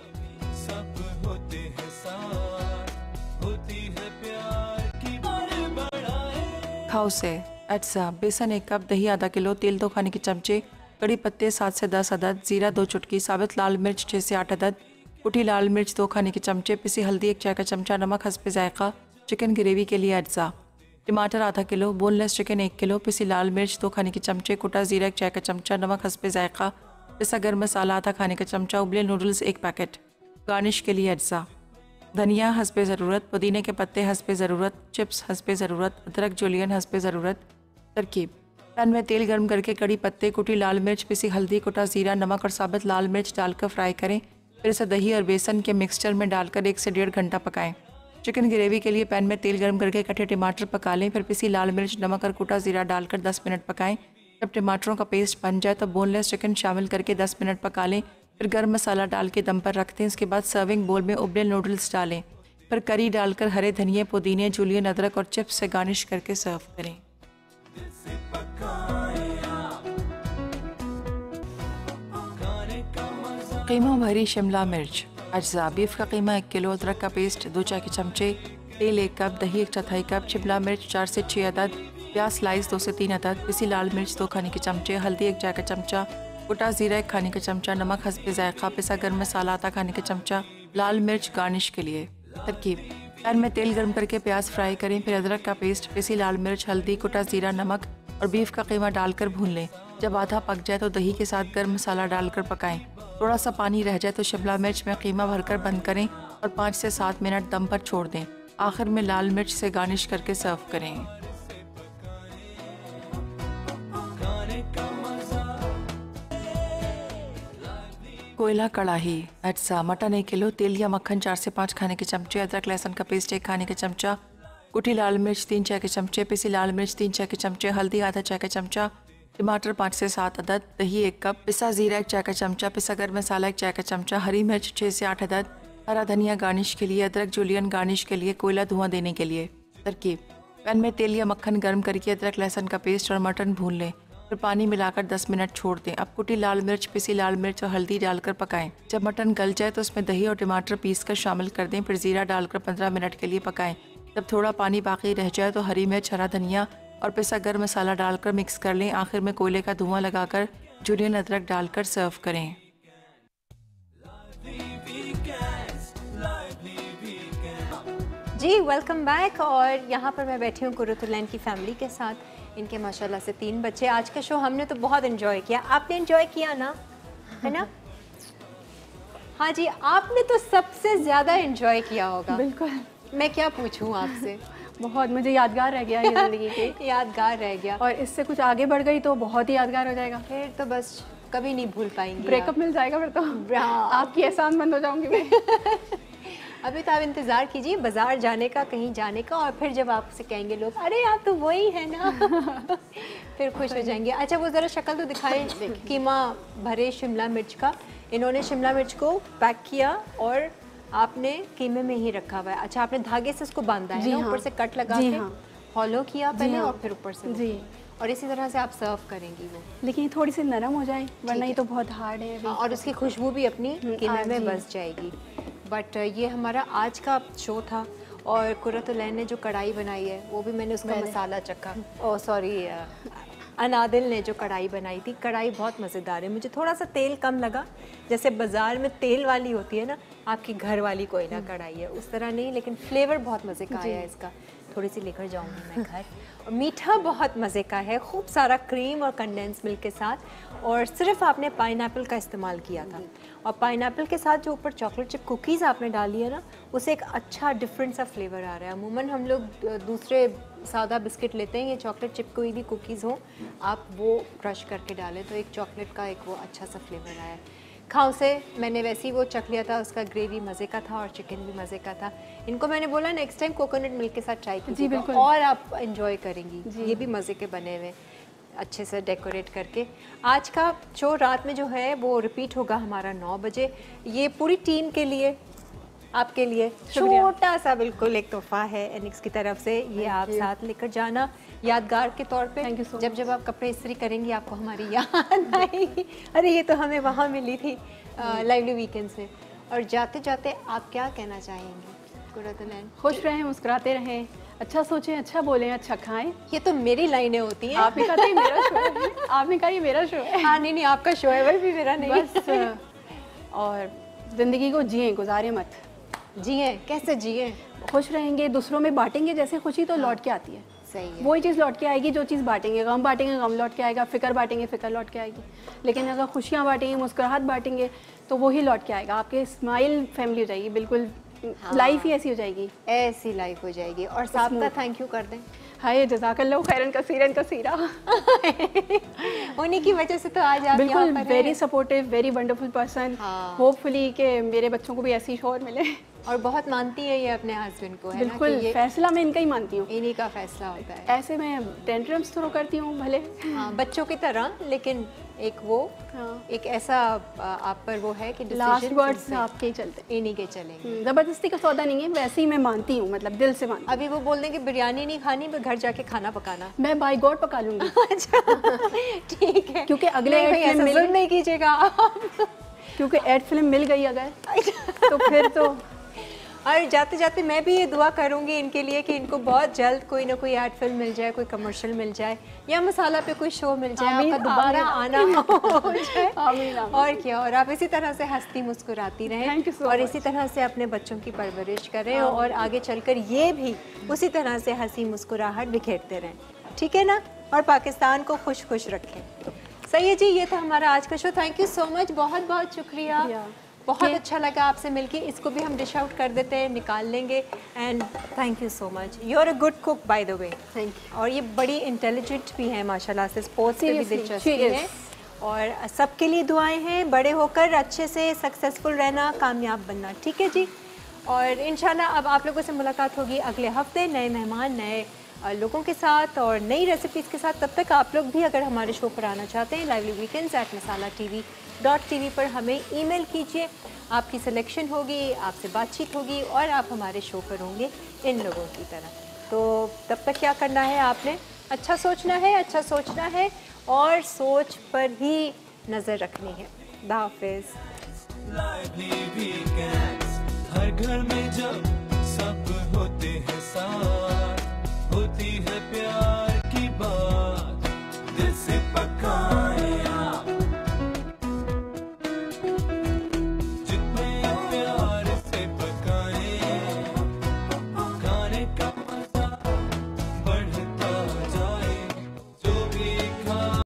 खाओसे अज्जा, बेसन 1 कप, दही आधा किलो, तेल 2 खाने के चमचे, कड़ी पत्ते 7 से 10 अदद, जीरा 2 चुटकी, साबित लाल मिर्च 6 से 8 अदद, कुटी लाल मिर्च 2 खाने के चमचे, पिसी हल्दी 1 चाय का चमचा, नमक हस्बे जायका। चिकन ग्रेवी के लिए अज्जा: टमाटर आधा किलो, बोनलेस चिकन 1 किलो, पिसी लाल मिर्च 2 खाने के चमचे, कुटा जीरा 1 चाय का चमचा, नमक हस्बे जायका, पिसा गर्म मसाला आधा खाने का चमचा, उबले नूडल्स 1 पैकेट। गार्निश के लिए अज्जा: धनिया हस्बे ज़रूरत, पुदीने के पत्ते हस्बे ज़रूरत, चिप्स हस्बे ज़रूरत, अदरक जुलियन हस्बे ज़रूरत। तरकीब: पैन में तेल गर्म करके कड़ी पत्ते, कुटी लाल मिर्च, पिसी हल्दी, कुटा जीरा, नमक और साबित लाल मिर्च डालकर फ्राई करें। फिर इसे दही और बेसन के मिक्सचर में डालकर 1 से 1.5 घंटा पकाएं। चिकन ग्रेवी के लिए पैन में तेल गर्म करके कटे टमाटर पका लें, फिर पिसी लाल मिर्च, नमक और कुटा जीरा डालकर 10 मिनट पकाएं। जब टमाटरों का पेस्ट बन जाए तो बोनलेस चिकन शामिल करके 10 मिनट पका लें, फिर गर्म मसाला डाल के दम पर रख दें। इसके बाद सर्विंग बोल में उबले नूडल्स डालें, फिर करी डालकर हरे धनिए, पुदीने, जूलियन अदरक और चिप्स से गार्निश करके सर्व करें। कीमा भरी शिमला मिर्च अज्जा: बीफ का कीमा 1 किलो, अदरक का पेस्ट 2 चाय के चमचे, तेल 1 कप, दही 1/4 कप, शिमला मिर्च 4 से 6 अदद, प्याज स्लाइस 2 से 3 अदद, पिसी लाल मिर्च 2 खाने के चमचे, हल्दी 1 चाय का चमचा, कुटा जीरा 1 खाने का चमचा, नमक हस्बे जायका, पिसा गर्म मसाला आधा खाने का चमचा, लाल मिर्च। गार्निश के लिए तरकीब: पैन में तेल गर्म करके प्याज फ्राई करें, फिर अदरक का पेस्ट, पिसी लाल मिर्च, हल्दी, कुटा जीरा, नमक और बीफ का कीमा डालकर भून लें। जब आधा पक जाए तो दही के साथ गर्म मसाला डालकर पकाएं। थोड़ा सा पानी रह जाए तो शिमला मिर्च में कीमा भरकर बंद करें और 5 से 7 मिनट दम पर छोड़ दें। आखिर में लाल मिर्च से गार्निश करके सर्व करें। कोयला कड़ाही अज्जा: मटन 1 किलो, तेल या मक्खन 4 से 5 खाने के चमचे, अदरक लहसुन का पेस्ट 1 खाने के चमचा, कुटी लाल मिर्च 3 चाय के चमचे, पिसी लाल मिर्च 3 चाय के चमचे, हल्दी आधा चाय का चमचा, टमाटर 5 से 7 अदद, दही 1 कप, पिसा जीरा 1 चाय का चमचा, पिसा गर्म मसाला 1 चाय का चमचा, हरी मिर्च 6 से 8 अदद, हरा धनिया गार्निश के लिए, अदरक जुलियन गार्निश के लिए, कोयला धुआं देने के लिए। तरकीब: पैन में तेल या मक्खन गर्म करके अदरक लहसुन का पेस्ट और मटन भून लें, फिर पानी मिलाकर 10 मिनट छोड़ दें। अब कुटी लाल मिर्च, पिसी लाल मिर्च और हल्दी डालकर पकाएं। जब मटन गल जाए तो उसमें दही और टमाटर पीस कर शामिल कर दें, फिर जीरा डालकर 15 मिनट के लिए पकाएं। जब थोड़ा पानी बाकी रह जाए तो हरी मिर्च, हरा धनिया और पिसा गर्म मसाला डालकर मिक्स कर लें। आखिर में कोयले का धुआं लगाकर जुलियन अदरक डालकर सर्व करें। जी वेलकम बैक। और यहाँ पर मैं बैठी हूँ कुरुतुलैन की फैमिली के साथ। इनके माशाल्लाह से 3 बच्चे। आज का शो हमने तो बहुत एंजॉय किया, आपने एंजॉय किया ना, है ना? हाँ जी, आपने तो सबसे ज़्यादा एंजॉय किया होगा। बिल्कुल। मैं क्या पूछूं आपसे। बहुत मुझे यादगार रह गया ये ज़िंदगी के। यादगार रह गया। और इससे कुछ आगे बढ़ गई तो बहुत ही यादगार हो जाएगा। फिर तो बस कभी नहीं भूल पाएंगे। ब्रेकअप मिल जाएगा फिर तो आपकी एहसान मंद हो जाऊंगी मैं। अभी तो आप इंतज़ार कीजिए बाज़ार जाने का, कहीं जाने का, और फिर जब आपसे कहेंगे लोग अरे आप तो वही है ना फिर खुश हो जाएंगे। अच्छा वो ज़रा शक्ल तो दिखाएं कीमा भरे शिमला मिर्च का। इन्होंने शिमला मिर्च को पैक किया और आपने कीमे में ही रखा हुआ है। अच्छा आपने धागे से उसको बांधा है ना, ऊपर से कट लगा के हॉलो किया पहले और फिर ऊपर से जी, और इसी तरह से आप सर्व करेंगी वो। लेकिन ये थोड़ी सी नरम हो जाए वरना ये तो बहुत हार्ड है अभी। और उसकी खुशबू भी अपनी कीमे में बस जाएगी। बट ये हमारा आज का शो था और कुर्रतुलैन ने जो कढ़ाई बनाई है वो भी मैंने उसका मसाला चखा। ओह सॉरी, अनादिल ने जो कढ़ाई बनाई थी, कढ़ाई बहुत मज़ेदार है। मुझे थोड़ा सा तेल कम लगा, जैसे बाज़ार में तेल वाली होती है ना, आपकी घर वाली कोयला कढ़ाई है उस तरह नहीं, लेकिन फ्लेवर बहुत मज़े का आया है इसका। थोड़ी सी लेकर जाऊंगी मैं घर। और मीठा बहुत मज़े का है, खूब सारा क्रीम और कंडेंस मिल्क के साथ, और सिर्फ आपने पाइनएप्पल का इस्तेमाल किया था। और पाइनएप्पल के साथ जो ऊपर चॉकलेट चिप कुकीज़ आपने डाली है ना, उससे एक अच्छा डिफरेंट सा फ्लेवर आ रहा है। अमूमन हम लोग दूसरे सादा बिस्किट लेते हैं, ये चॉकलेट चिप कोई भी कुकीज़ हो आप वो क्रश करके डालें तो एक चॉकलेट का एक वो अच्छा सा फ्लेवर आया है। खाओसे मैंने वैसे ही वो चख लिया था, उसका ग्रेवी मज़े का था और चिकन भी मज़े का था। इनको मैंने बोला नेक्स्ट टाइम कोकोनट मिल्क के साथ ट्राई कीजिएगा और आप एंजॉय करेंगी। ये भी मज़े के बने हुए अच्छे से डेकोरेट करके। आज का शो रात में जो है वो रिपीट होगा हमारा 9 बजे। ये पूरी टीम के लिए, आपके लिए छोटा सा बिल्कुल एक तोहफा है एनिक्स की तरफ से। ये आप साथ लेकर जाना यादगार के तौर पे। जब जब आप कपड़े इस्त्री करेंगी आपको हमारी याद आएगी, अरे ये तो हमें वहाँ मिली थी लाइवली वीकेंड से। और जाते जाते आप क्या कहना चाहेंगी कुर्रतुलैन? खुश रहें, मुस्कुराते रहें, अच्छा सोचें, अच्छा बोलें, अच्छा खाएं। ये तो मेरी लाइनें होती हैं। आपने कहा ये मेरा शो है। आपने कहा ये मेरा शो है। हाँ नहीं आपका शो है, वही भी मेरा नहीं। बस और ज़िंदगी को जिएं, गुजारें मत। जिएं, कैसे जिएं? खुश रहेंगे, दूसरों में बांटेंगे जैसे खुशी तो लौट के आती है। सही है। वही चीज़ लौट के आएगी जो चीज़ बांटेंगे। गम बांटेंगे गम लौट के आएगा, फिक्र बांटेंगे फिक्र लौट के आएगी। लेकिन अगर खुशियाँ बांटेंगे, मुस्कुराहट बांटेंगे तो वही लौट के आएगा। आपके स्माइल फैमिली हो जाएगी, बिल्कुल लाइफ ही ऐसी हो जाएगी, ऐसी लाइफ हो जाएगी। और साहब का थैंक यू कर दें। हाय जज़ाकल्लाह खैरन कसीरन कसीरा। उन्हीं की वजह से तो आज आप बिल्कुल very supportive, very wonderful person. Hopefully कि मेरे बच्चों को भी ऐसी शौहर मिले। और बहुत मानती है ये अपने हस्बैंड को, है बिल्कुल ना कि ये फैसला मैं इनका ही मानती हूँ, इन्हीं का फैसला होता है। ऐसे मैं टेंट्रम्स थ्रो करती हूँ भले बच्चों की तरह, लेकिन एक वो एक ऐसा आप पर वो है कि लास्ट वर्ड्स आपके ही चलते, इन्हीं के चलेंगे। ज़बरदस्ती का सौदा नहीं है, वैसे ही मैं मानती हूँ, मतलब दिल से मानती हूँ। अभी वो बोल दें कि बिरयानी नहीं खानी, मैं घर जाके खाना पकाना। मैं बाय गॉड पका लूँगी। अच्छा ठीक है, क्योंकि अगले नहीं कीजिएगा क्योंकि एड फिल्म मिल गई अगर तो फिर तो। और जाते जाते मैं भी ये दुआ करूंगी इनके लिए कि इनको बहुत जल्द कोई ना कोई एड फिल्म मिल जाए, कोई कमर्शियल मिल जाए, या मसाला पे कोई शो मिल जाए, आपका दोबारा आना हो जाए। और क्या, और आप इसी तरह से हंसती मुस्कुराती रहें और इसी तरह से अपने बच्चों की परवरिश करें और आगे चलकर ये भी उसी तरह से हंसी मुस्कुराहट बिखेरते रहें, ठीक है ना? और पाकिस्तान को खुश खुश रखें। सही है जी, ये था हमारा आज का show. Thank you so much, बहुत बहुत शुक्रिया, बहुत अच्छा लगा आपसे मिलके। इसको भी हम डिश आउट कर देते हैं, निकाल लेंगे। And thank you so much, you are a good cook by the way. Thank you. और ये बड़ी इंटेलिजेंट भी है माशाल्लाह से, स्पोर्ट्स में भी दिलचस्पी है और सबके लिए दुआएं हैं, बड़े होकर अच्छे से सक्सेसफुल रहना, कामयाब बनना, ठीक है जी। और इंशाल्लाह अब आप लोगों से मुलाकात होगी अगले हफ्ते नए मेहमान, नए लोगों के साथ और नई रेसिपीज़ के साथ। तब तक आप लोग भी अगर हमारे शो पर आना चाहते हैं, लाइवली वीकेंड्स @masala.tv पर हमें ईमेल कीजिए। आपकी सिलेक्शन होगी, आपसे बातचीत होगी और आप हमारे शो पर होंगे इन लोगों की तरह। तो तब तक क्या करना है आपने? अच्छा सोचना है, अच्छा सोचना है और सोच पर ही नज़र रखनी है। खुदा हाफिज़। हर घर में जब सब होते हैं साथ,